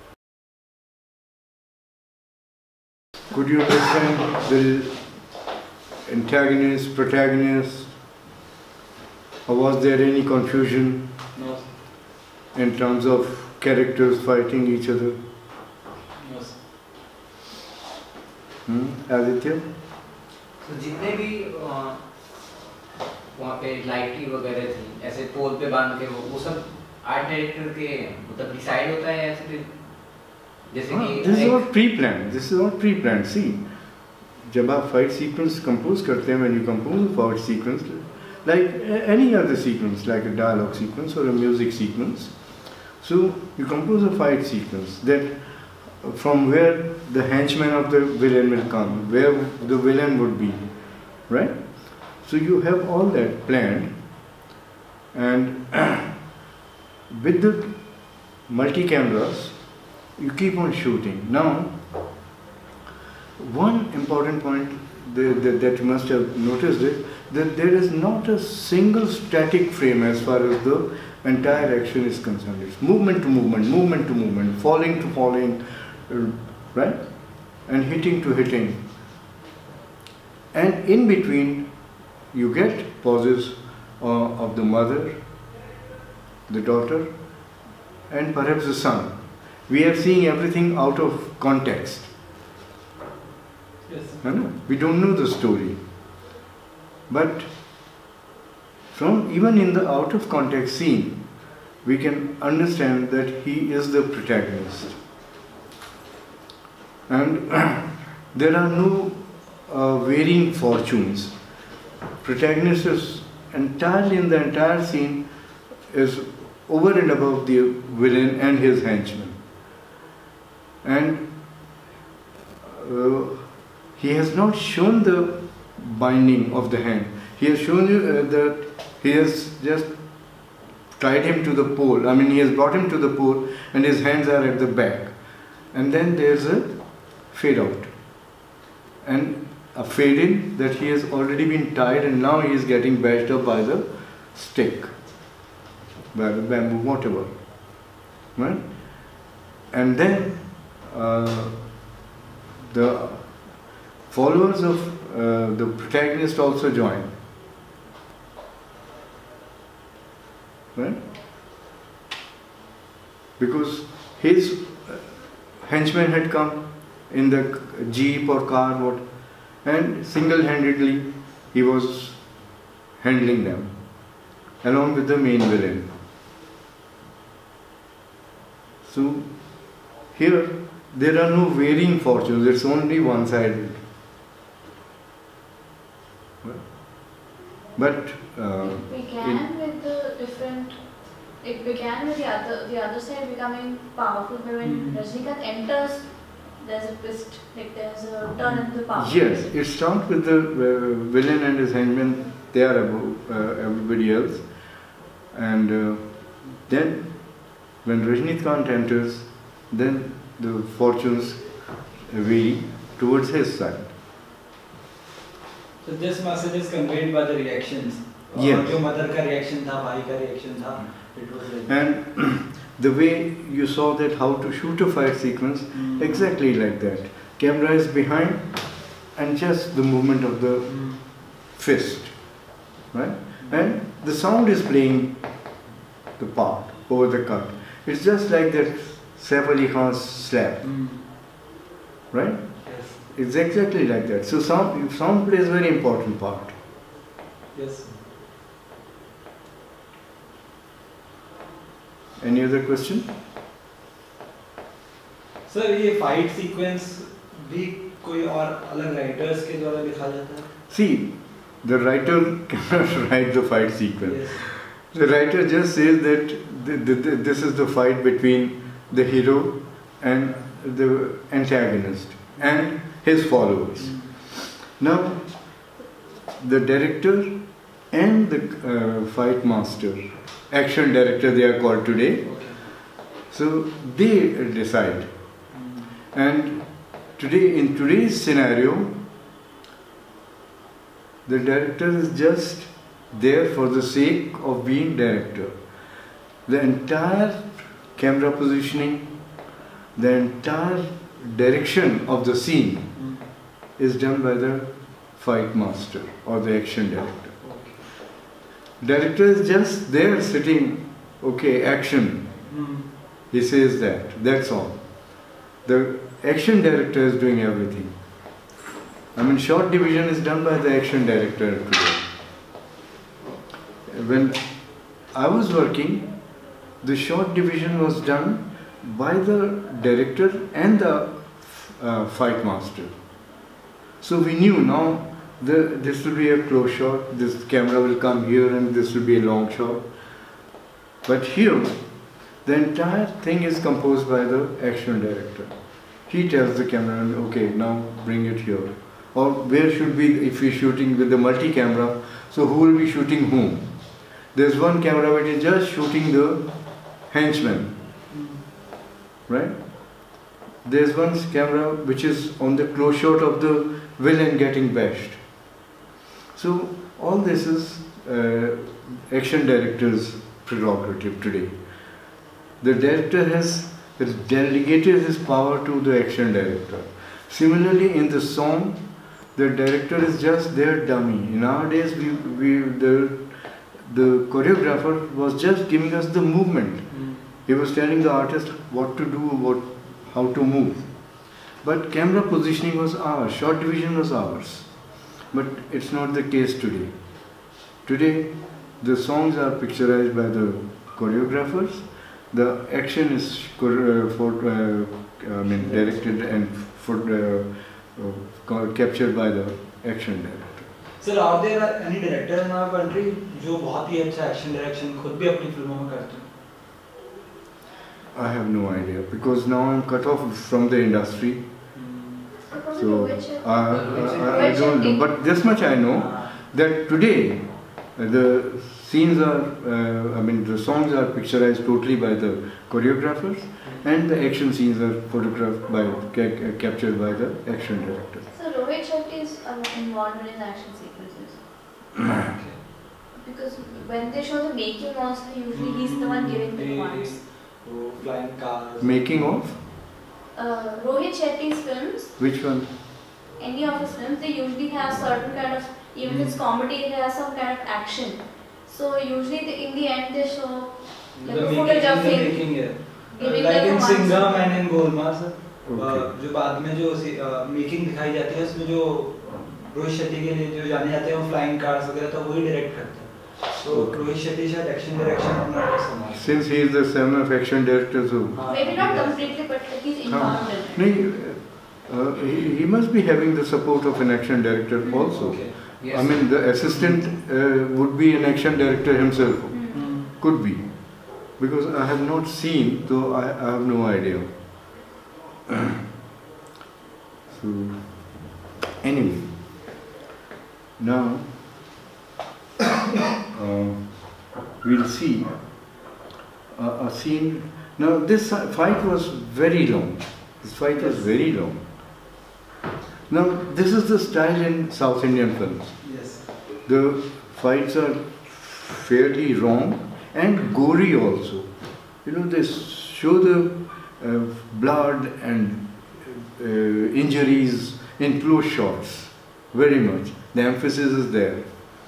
could you understand the antagonist, protagonist? Or was there any confusion No. in terms of characters fighting each other? Yes. Hmm? Aditya? तो जितने भी वहाँ पे lighting वगैरह थी, ऐसे पोल पे बांध के वो वो सब आर्ट डायरेक्टर के मतलब डिसाइड होता है ऐसे जैसे कि This is all pre-planned. This is all pre-planned. See, जब आप fight sequence compose करते हैं, when you compose a fight sequence, like any other sequence, like a dialogue sequence or a music sequence. So you compose a fight sequence that from where the henchman of the villain will come, where the villain would be, right? So you have all that planned, and with the multi-cameras, you keep on shooting. Now, one important point that, that, that you must have noticed is that there is not a single static frame as far as the entire action is concerned. It's movement to movement, movement to movement, falling to falling, uh, right? And hitting to hitting. And in between, you get pauses uh, of the mother, the daughter, and perhaps the son. We are seeing everything out of context. Yes. We don't know the story. But from even in the out of context scene, we can understand that he is the protagonist. And there are no uh, varying fortunes. Protagonist is entirely in the entire scene is over and above the villain and his henchman. And uh, he has not shown the binding of the hand. He has shown you uh, that he has just tied him to the pole. I mean, he has brought him to the pole and his hands are at the back. And then there's a fade out. And a fade in that he has already been tied and now he is getting bashed up by the stick, by the bamboo, whatever. Right? And then uh, the followers of uh, the protagonist also join. Right? Because his henchman had come in the jeep or car, what, and single-handedly he was handling them, along with the main villain. So here there are no varying fortunes; it's only one-sided. But uh, it began with the different. It began with the other the other side becoming powerful, but when mm. Rajinikanth enters, there's a twist, like there's a turn in the power. Yes, it starts with the uh, villain and his henchman. They are above uh, everybody else, and uh, then when Rajinikanth enters, then the fortunes vary towards his side. So this message is conveyed by the reactions. Yes. जो mother का reaction था, भाई का reaction था. It was like and the way you saw that how to shoot a fight sequence, mm. exactly like that. Camera is behind, and just the movement of the mm. fist, right? Mm. And the sound is playing the part over the cut. It's just like that Saif Ali Khan's slap, mm. right? Yes. It's exactly like that. So sound, sound plays a very important part. Yes. Any other question? Sir, ये fight sequence भी कोई और अलग writers के द्वारा लिखा जाता है? See, the writer cannot write the fight sequence. Yes. The writer just says that the, the, the, this is the fight between the hero and the antagonist and his followers. Mm. Now, the director and the uh, fight master, action director they are called today, Okay. so they decide. Mm. And today, in today's scenario, the director is just there for the sake of being director. The entire camera positioning, the entire direction of the scene mm. is done by the fight master or the action director. Okay. Director is just there sitting, okay, action. Mm. He says that, that's all. The action director is doing everything. I mean, shot division is done by the action director today. When I was working, the shot division was done by the director and the uh, fight master. So we knew now the, this will be a close shot, this camera will come here and this will be a long shot. But here, the entire thing is composed by the action director. He tells the camera, okay, now bring it here. Or where should we, if we're shooting with the multi-camera, so who will be shooting whom? There's one camera which is just shooting the henchman, right? There's one camera which is on the close shot of the villain getting bashed. So all this is uh, action director's prerogative today. The director has delegated his power to the action director. Similarly, in the song, the director is just their dummy. Nowadays, we, we the the choreographer was just giving us the movement. Mm. He was telling the artist what to do, what, how to move. But camera positioning was ours, shot division was ours. But it's not the case today. Today, the songs are picturized by the choreographers. The action is uh, for, uh, I mean, directed and for, uh, uh, captured by the action director. Sir, are there any directors in our country जो बहुत ही अच्छा action direction खुद भी अपनी फिल्मों में करते हैं? I have no idea because now I'm cut off from the industry. Hmm. So uh, I, I don't know, but this much I know that today uh, the scenes are, uh, I mean, the songs are picturized totally by the choreographers, and the action scenes are photographed by, ca captured by the action director. So Rohit Shetty's uh, involved in his action sequences. Because when they show the making also, usually he's the one giving the commands. वो flying cars. Making of? Uh, Rohit Shetty's films, Which one? any of his films, they usually have certain kind of, even if it's comedy, it has some kind of action. So usually the, in the end they show like The a footage of making, the him making है. giving Like the in commands. Singham and in Golmaal sir. Okay. जो बाद में जो making दिखाई जाती है उसमें जो रोहित शेट्टी के लिए जो जाने जाते हैं वो फ्लाइंग कार्स वगैरह तो वही डायरेक्ट करते हैं. So रोहित शेट्टी शायद एक्शन डायरेक्शन अपना संभाल. Since he is the son of action director, so Maybe not completely, but he's involved in it. no, uh, he, he must be having the support of an action director also. Okay. Yes. I mean, the assistant uh, would be an action director himself. Mm. Could be. Because I have not seen, so I, I have no idea. So, anyway, now uh, we'll see a, a scene. Now, this fight was very long. This fight was very long. Now, this is the style in South Indian films. Yes. The fights are fairly wrong and gory also. You know, they show the uh, blood and uh, injuries in close shots very much. The emphasis is there.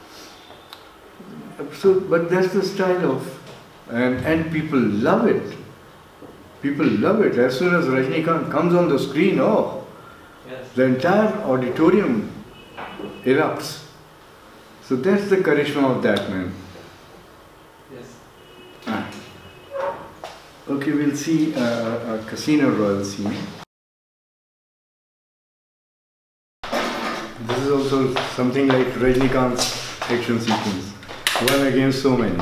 So, but that's the style of, and, and people love it. People love it. As soon as Rajnikant comes on the screen, oh, Yes. the entire auditorium erupts. So that's the charisma of that man. Yes. Ah. Okay, we'll see uh, a Casino Royale scene. This is also something like Rajnikant's action sequence. One against so many.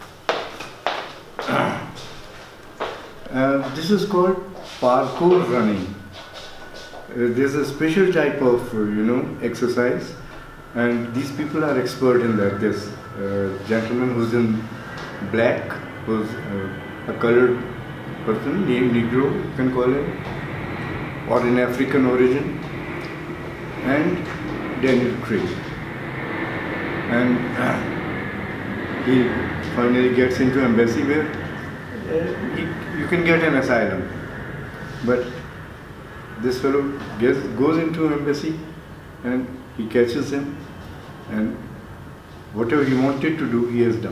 Uh, this is called parkour running. Uh, there's a special type of, uh, you know, exercise, and these people are expert in that. This uh, gentleman who's in black, who's uh, a colored person, named Negro, you can call him, or in African origin, and Daniel Craig. And uh, he finally gets into embassy where uh, he, you can get an asylum. But this fellow gets, goes into an embassy and he catches him, and whatever he wanted to do, he has done.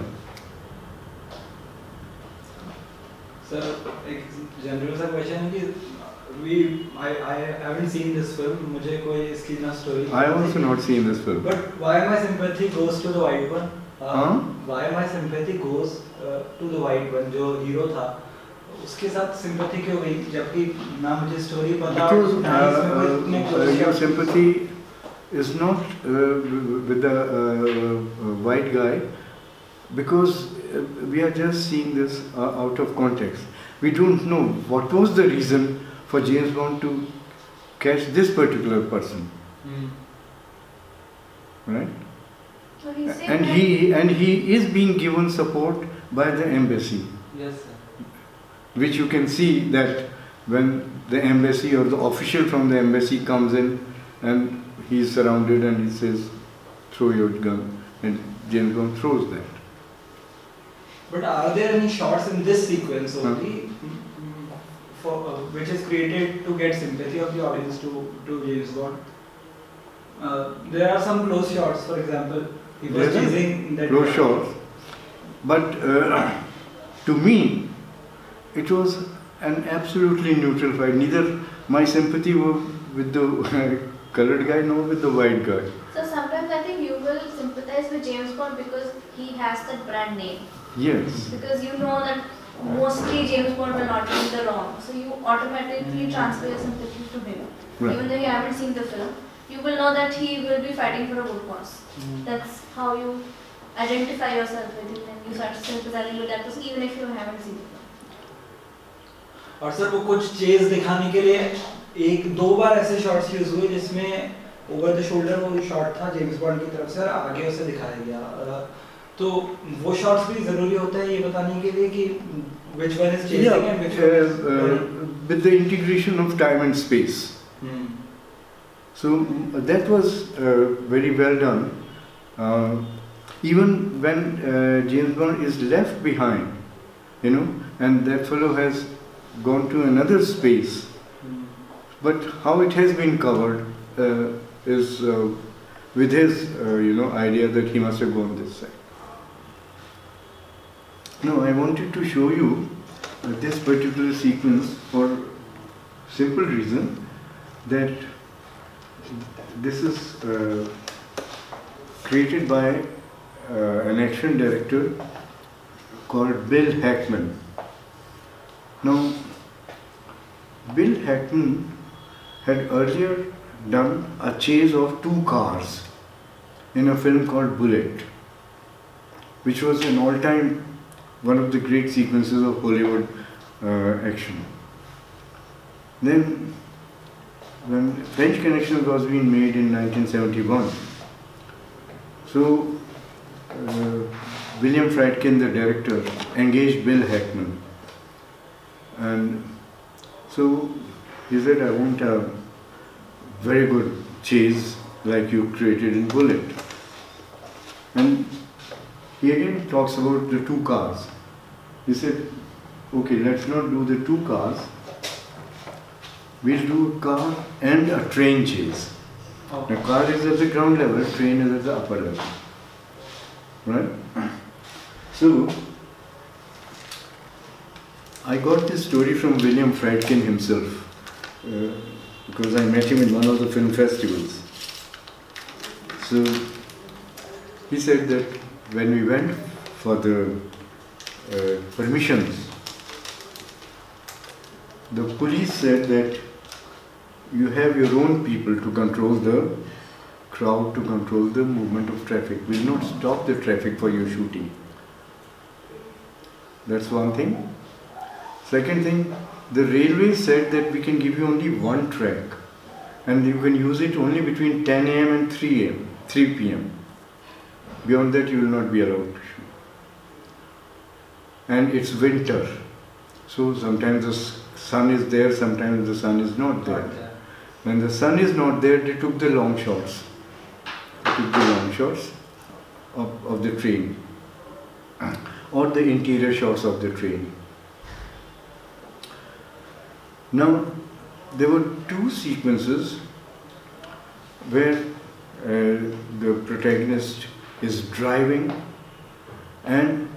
Sir, एक general सा question है कि we I I haven't seen this film. मुझे कोई इसकी ना story. I have also not seen this film. But why my sympathy goes to the white one? Uh, Huh? Why my sympathy goes uh, to the white one जो hero था उसके साथ sympathy क्यों गई जबकि ना मुझे story पता Because और uh, ना इसमें कोई uh, इतने uh, close your shots- sympathy is not uh, with the uh, uh, white guy, because uh, we are just seeing this uh, out of context. We don't know what was the reason for James Bond to catch this particular person, Hmm. right? So he's saying And that he and he is being given support by the embassy, Yes sir. which you can see that when the embassy or the official from the embassy comes in and he is surrounded and he says, throw your gun, and James Bond throws that. But are there any shots in this sequence Huh? only mm, mm, for uh, which is created to get sympathy of the audience to to James Bond? Uh, there are some close shots, for example, he was There are chasing that close shots. But uh, to me, it was an absolutely neutral fight. Neither my sympathy was with the colored guy nor with the white guy. So sometimes I think you will sympathize with James Bond because he has that brand name. Yes. Because you know that mostly James Bond will not be in the wrong. So you automatically transfer your sympathy to him. Right. Even though you haven't seen the film, you will know that he will be fighting for a good cause. That's how you identify yourself with him and you start sympathizing with that person even if you haven't seen the film. और sir वो कुछ chase दिखाने के लिए एक दो बार ऐसे shots use हुए जिसमें ओवर द शोल्डर वो शॉट था जेम्स बॉन्ड की तरफ से और आगे उसे दिखाया गया तो वो शॉट्स भी जरूरी होता है ये बताने के लिए कि which one is chasing Yeah, and which uh, one is uh, with the integration of time and space. Hmm. So mm, that was uh, very well done. Uh, even when uh, James Bond is left behind, you know, and that fellow has gone to another space, but how it has been covered uh, is uh, with his, uh, you know, idea that he must have gone this side. No, I wanted to show you uh, this particular sequence for simple reason that this is uh, created by uh, an action director called Bill Hackman. Now, Bill Hackman had earlier done a chase of two cars in a film called Bullet, which was an all-time one of the great sequences of Hollywood uh, action. Then, when French Connection was being made in nineteen seventy-one, so uh, William Friedkin, the director, engaged Bill Hackman, and so he said, I want a very good chase like you created in Bullet. And he again talks about the two cars. He said, okay, let's not do the two cars. We'll do a car and a train chase. Oh. The car is at the ground level, train is at the upper level. Right? So, I got this story from William Friedkin himself, uh, because I met him in one of the film festivals. So, he said that when we went for the uh, permissions, the police said that you have your own people to control the crowd, to control the movement of traffic. We will not stop the traffic for your shooting. That's one thing. Second thing, the railway said that we can give you only one track and you can use it only between ten A M and three A M, three P M Beyond that you will not be allowed to shoot. And it's winter, so sometimes the sun is there, sometimes the sun is not there. When the sun is not there, they took the long shots. They took the long shots of, of the train or the interior shots of the train. Now, there were two sequences where uh, the protagonist is driving and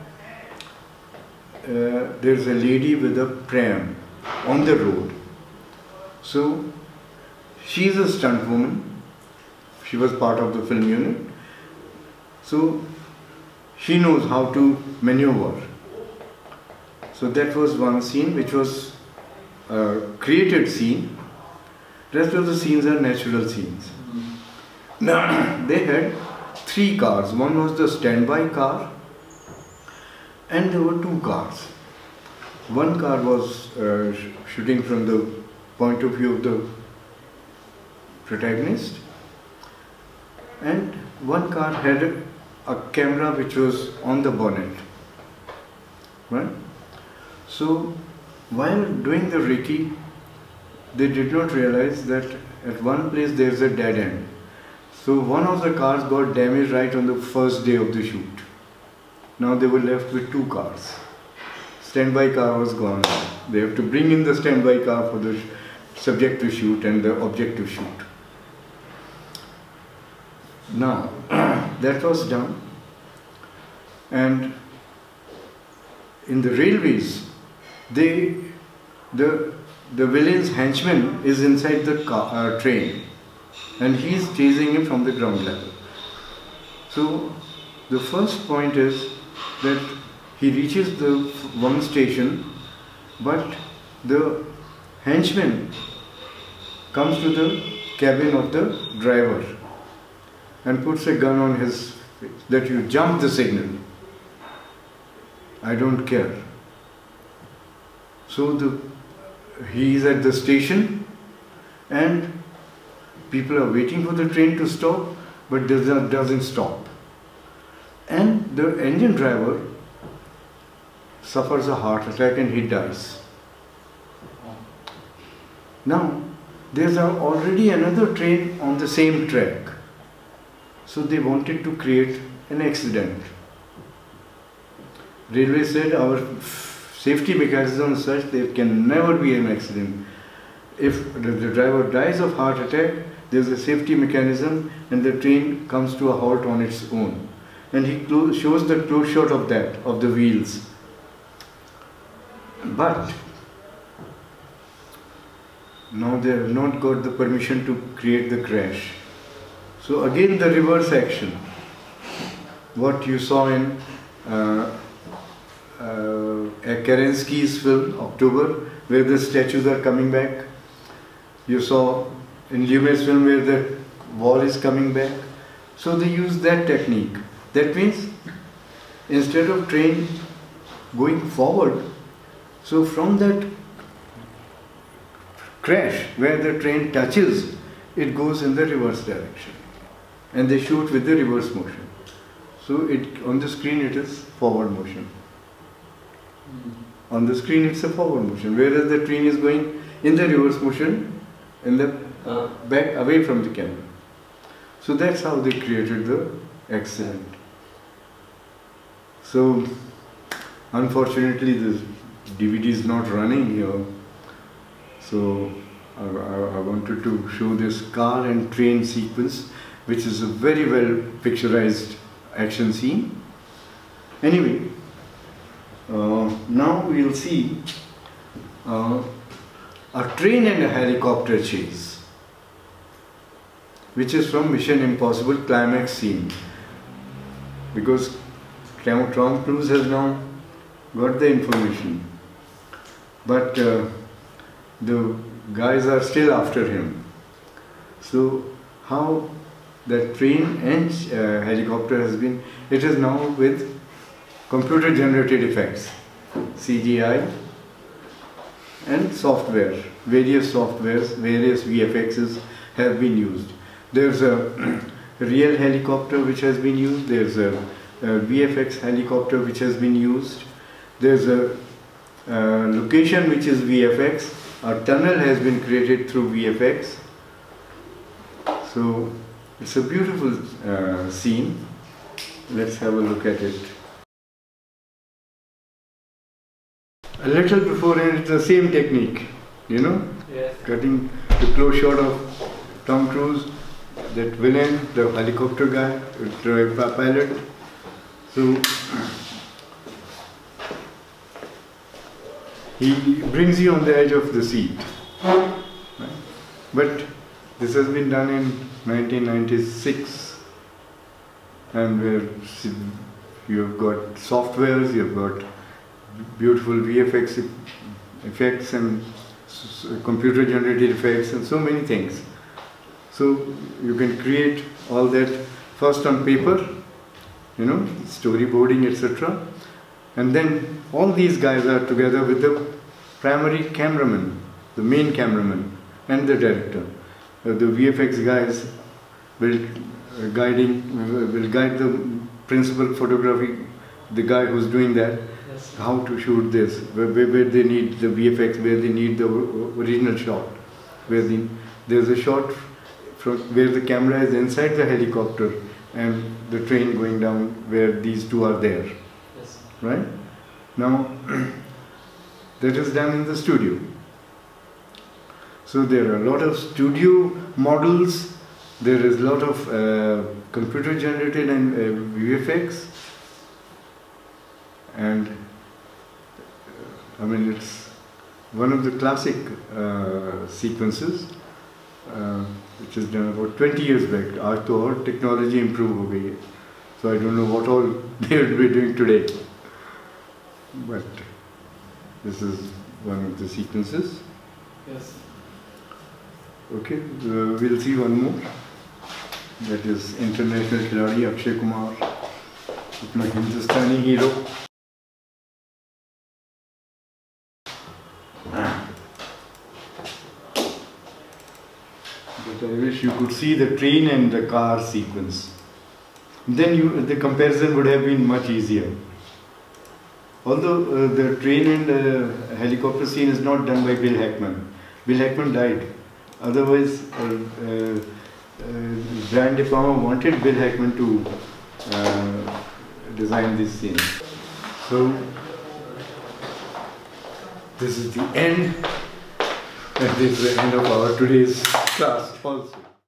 uh, there's a lady with a pram on the road. So, she is a stunt woman. She was part of the film unit. So, she knows how to maneuver. So, that was one scene which was a created scene. Rest of the scenes are natural scenes. Mm-hmm. Now, they had three cars. One was the standby car, and there were two cars. One car was uh, sh shooting from the point of view of the protagonist, and one car had a, a camera which was on the bonnet. Right? So, while doing the recce, they did not realize that at one place there is a dead end. So one of the cars got damaged right on the first day of the shoot. Now they were left with two cars. Standby car was gone. They have to bring in the standby car for the subject to shoot and the object to shoot. Now, that was done. And in the railways, they, the, the villain's henchman is inside the car, uh, train, and he is chasing him from the ground level. So, the first point is that he reaches the one station, but the henchman comes to the cabin of the driver and puts a gun on his face, that you jump the signal. I don't care. So the, he is at the station and people are waiting for the train to stop, but does not, doesn't stop. And the engine driver suffers a heart attack and he dies. Now, there's already another train on the same track. So they wanted to create an accident. Railway said our safety mechanism is such there can never be an accident. If the, the driver dies of heart attack, there's a safety mechanism and the train comes to a halt on its own. And he shows the close shot of that, of the wheels. But now they have not got the permission to create the crash. So again the reverse action. What you saw in uh, uh, Kerensky's film, October, where the statues are coming back. You saw in Lumet's film where the wall is coming back. So they use that technique. That means instead of train going forward, so from that crash where the train touches, it goes in the reverse direction. And they shoot with the reverse motion. So it on the screen it is forward motion. Mm. On the screen it's a forward motion, whereas the train is going in the reverse motion in the uh, back away from the camera. So that's how they created the accident. So unfortunately the D V D is not running here. So I, I, I wanted to show this car and train sequence, which is a very well picturized action scene. Anyway, uh, now we'll see uh, a train and a helicopter chase, which is from Mission Impossible climax scene. Because Tom Cruise has now got the information, but uh, the guys are still after him. So how that train and uh, helicopter has been, it is now with computer generated effects, C G I and software, various softwares, various V F Xs have been used. There's a real helicopter which has been used, there's a, a V F X helicopter which has been used, there's a uh, location which is V F X, a tunnel has been created through V F X. So it's a beautiful uh, scene. Let's have a look at it. A little before, and it's the same technique, you know, Yes. cutting the close shot of Tom Cruise, that villain, the helicopter guy, the pilot. So he brings you on the edge of the seat. Right? But this has been done in nineteen ninety-six, and where you've got softwares, you've got beautiful V F X effects and computer generated effects and so many things. So you can create all that first on paper, you know, storyboarding, et cetera. And then all these guys are together with the primary cameraman, the main cameraman, and the director. Uh, the V F X guys will uh, guiding will guide the principal photography, the guy who's doing that, Yes. how to shoot this, where, where, where they need the V F X, where they need the original shot, where the, there's a shot from where the camera is inside the helicopter and the train going down where these two are there. Yes. Right? Now, that is done in the studio. So there are a lot of studio models, there is a lot of uh, computer generated and uh, V F X, and uh, I mean it's one of the classic uh, sequences uh, which is done about twenty years back. Aaj to aur technology improve ho gayi hai. So I don't know what all they will be doing today. But this is one of the sequences. Yes. Okay, uh, we'll see one more. That is international khiladi Akshay Kumar, my Hindustani hero. But I wish you could see the train and the car sequence. Then you, the comparison would have been much easier. Although uh, the train and uh, helicopter scene is not done by Bill Hackman. Bill Hackman died Otherwise, uh, uh, uh, Brian De Palma wanted Bill Hackman to uh, design this scene. So, this is the end, and this is the end of our today's class also.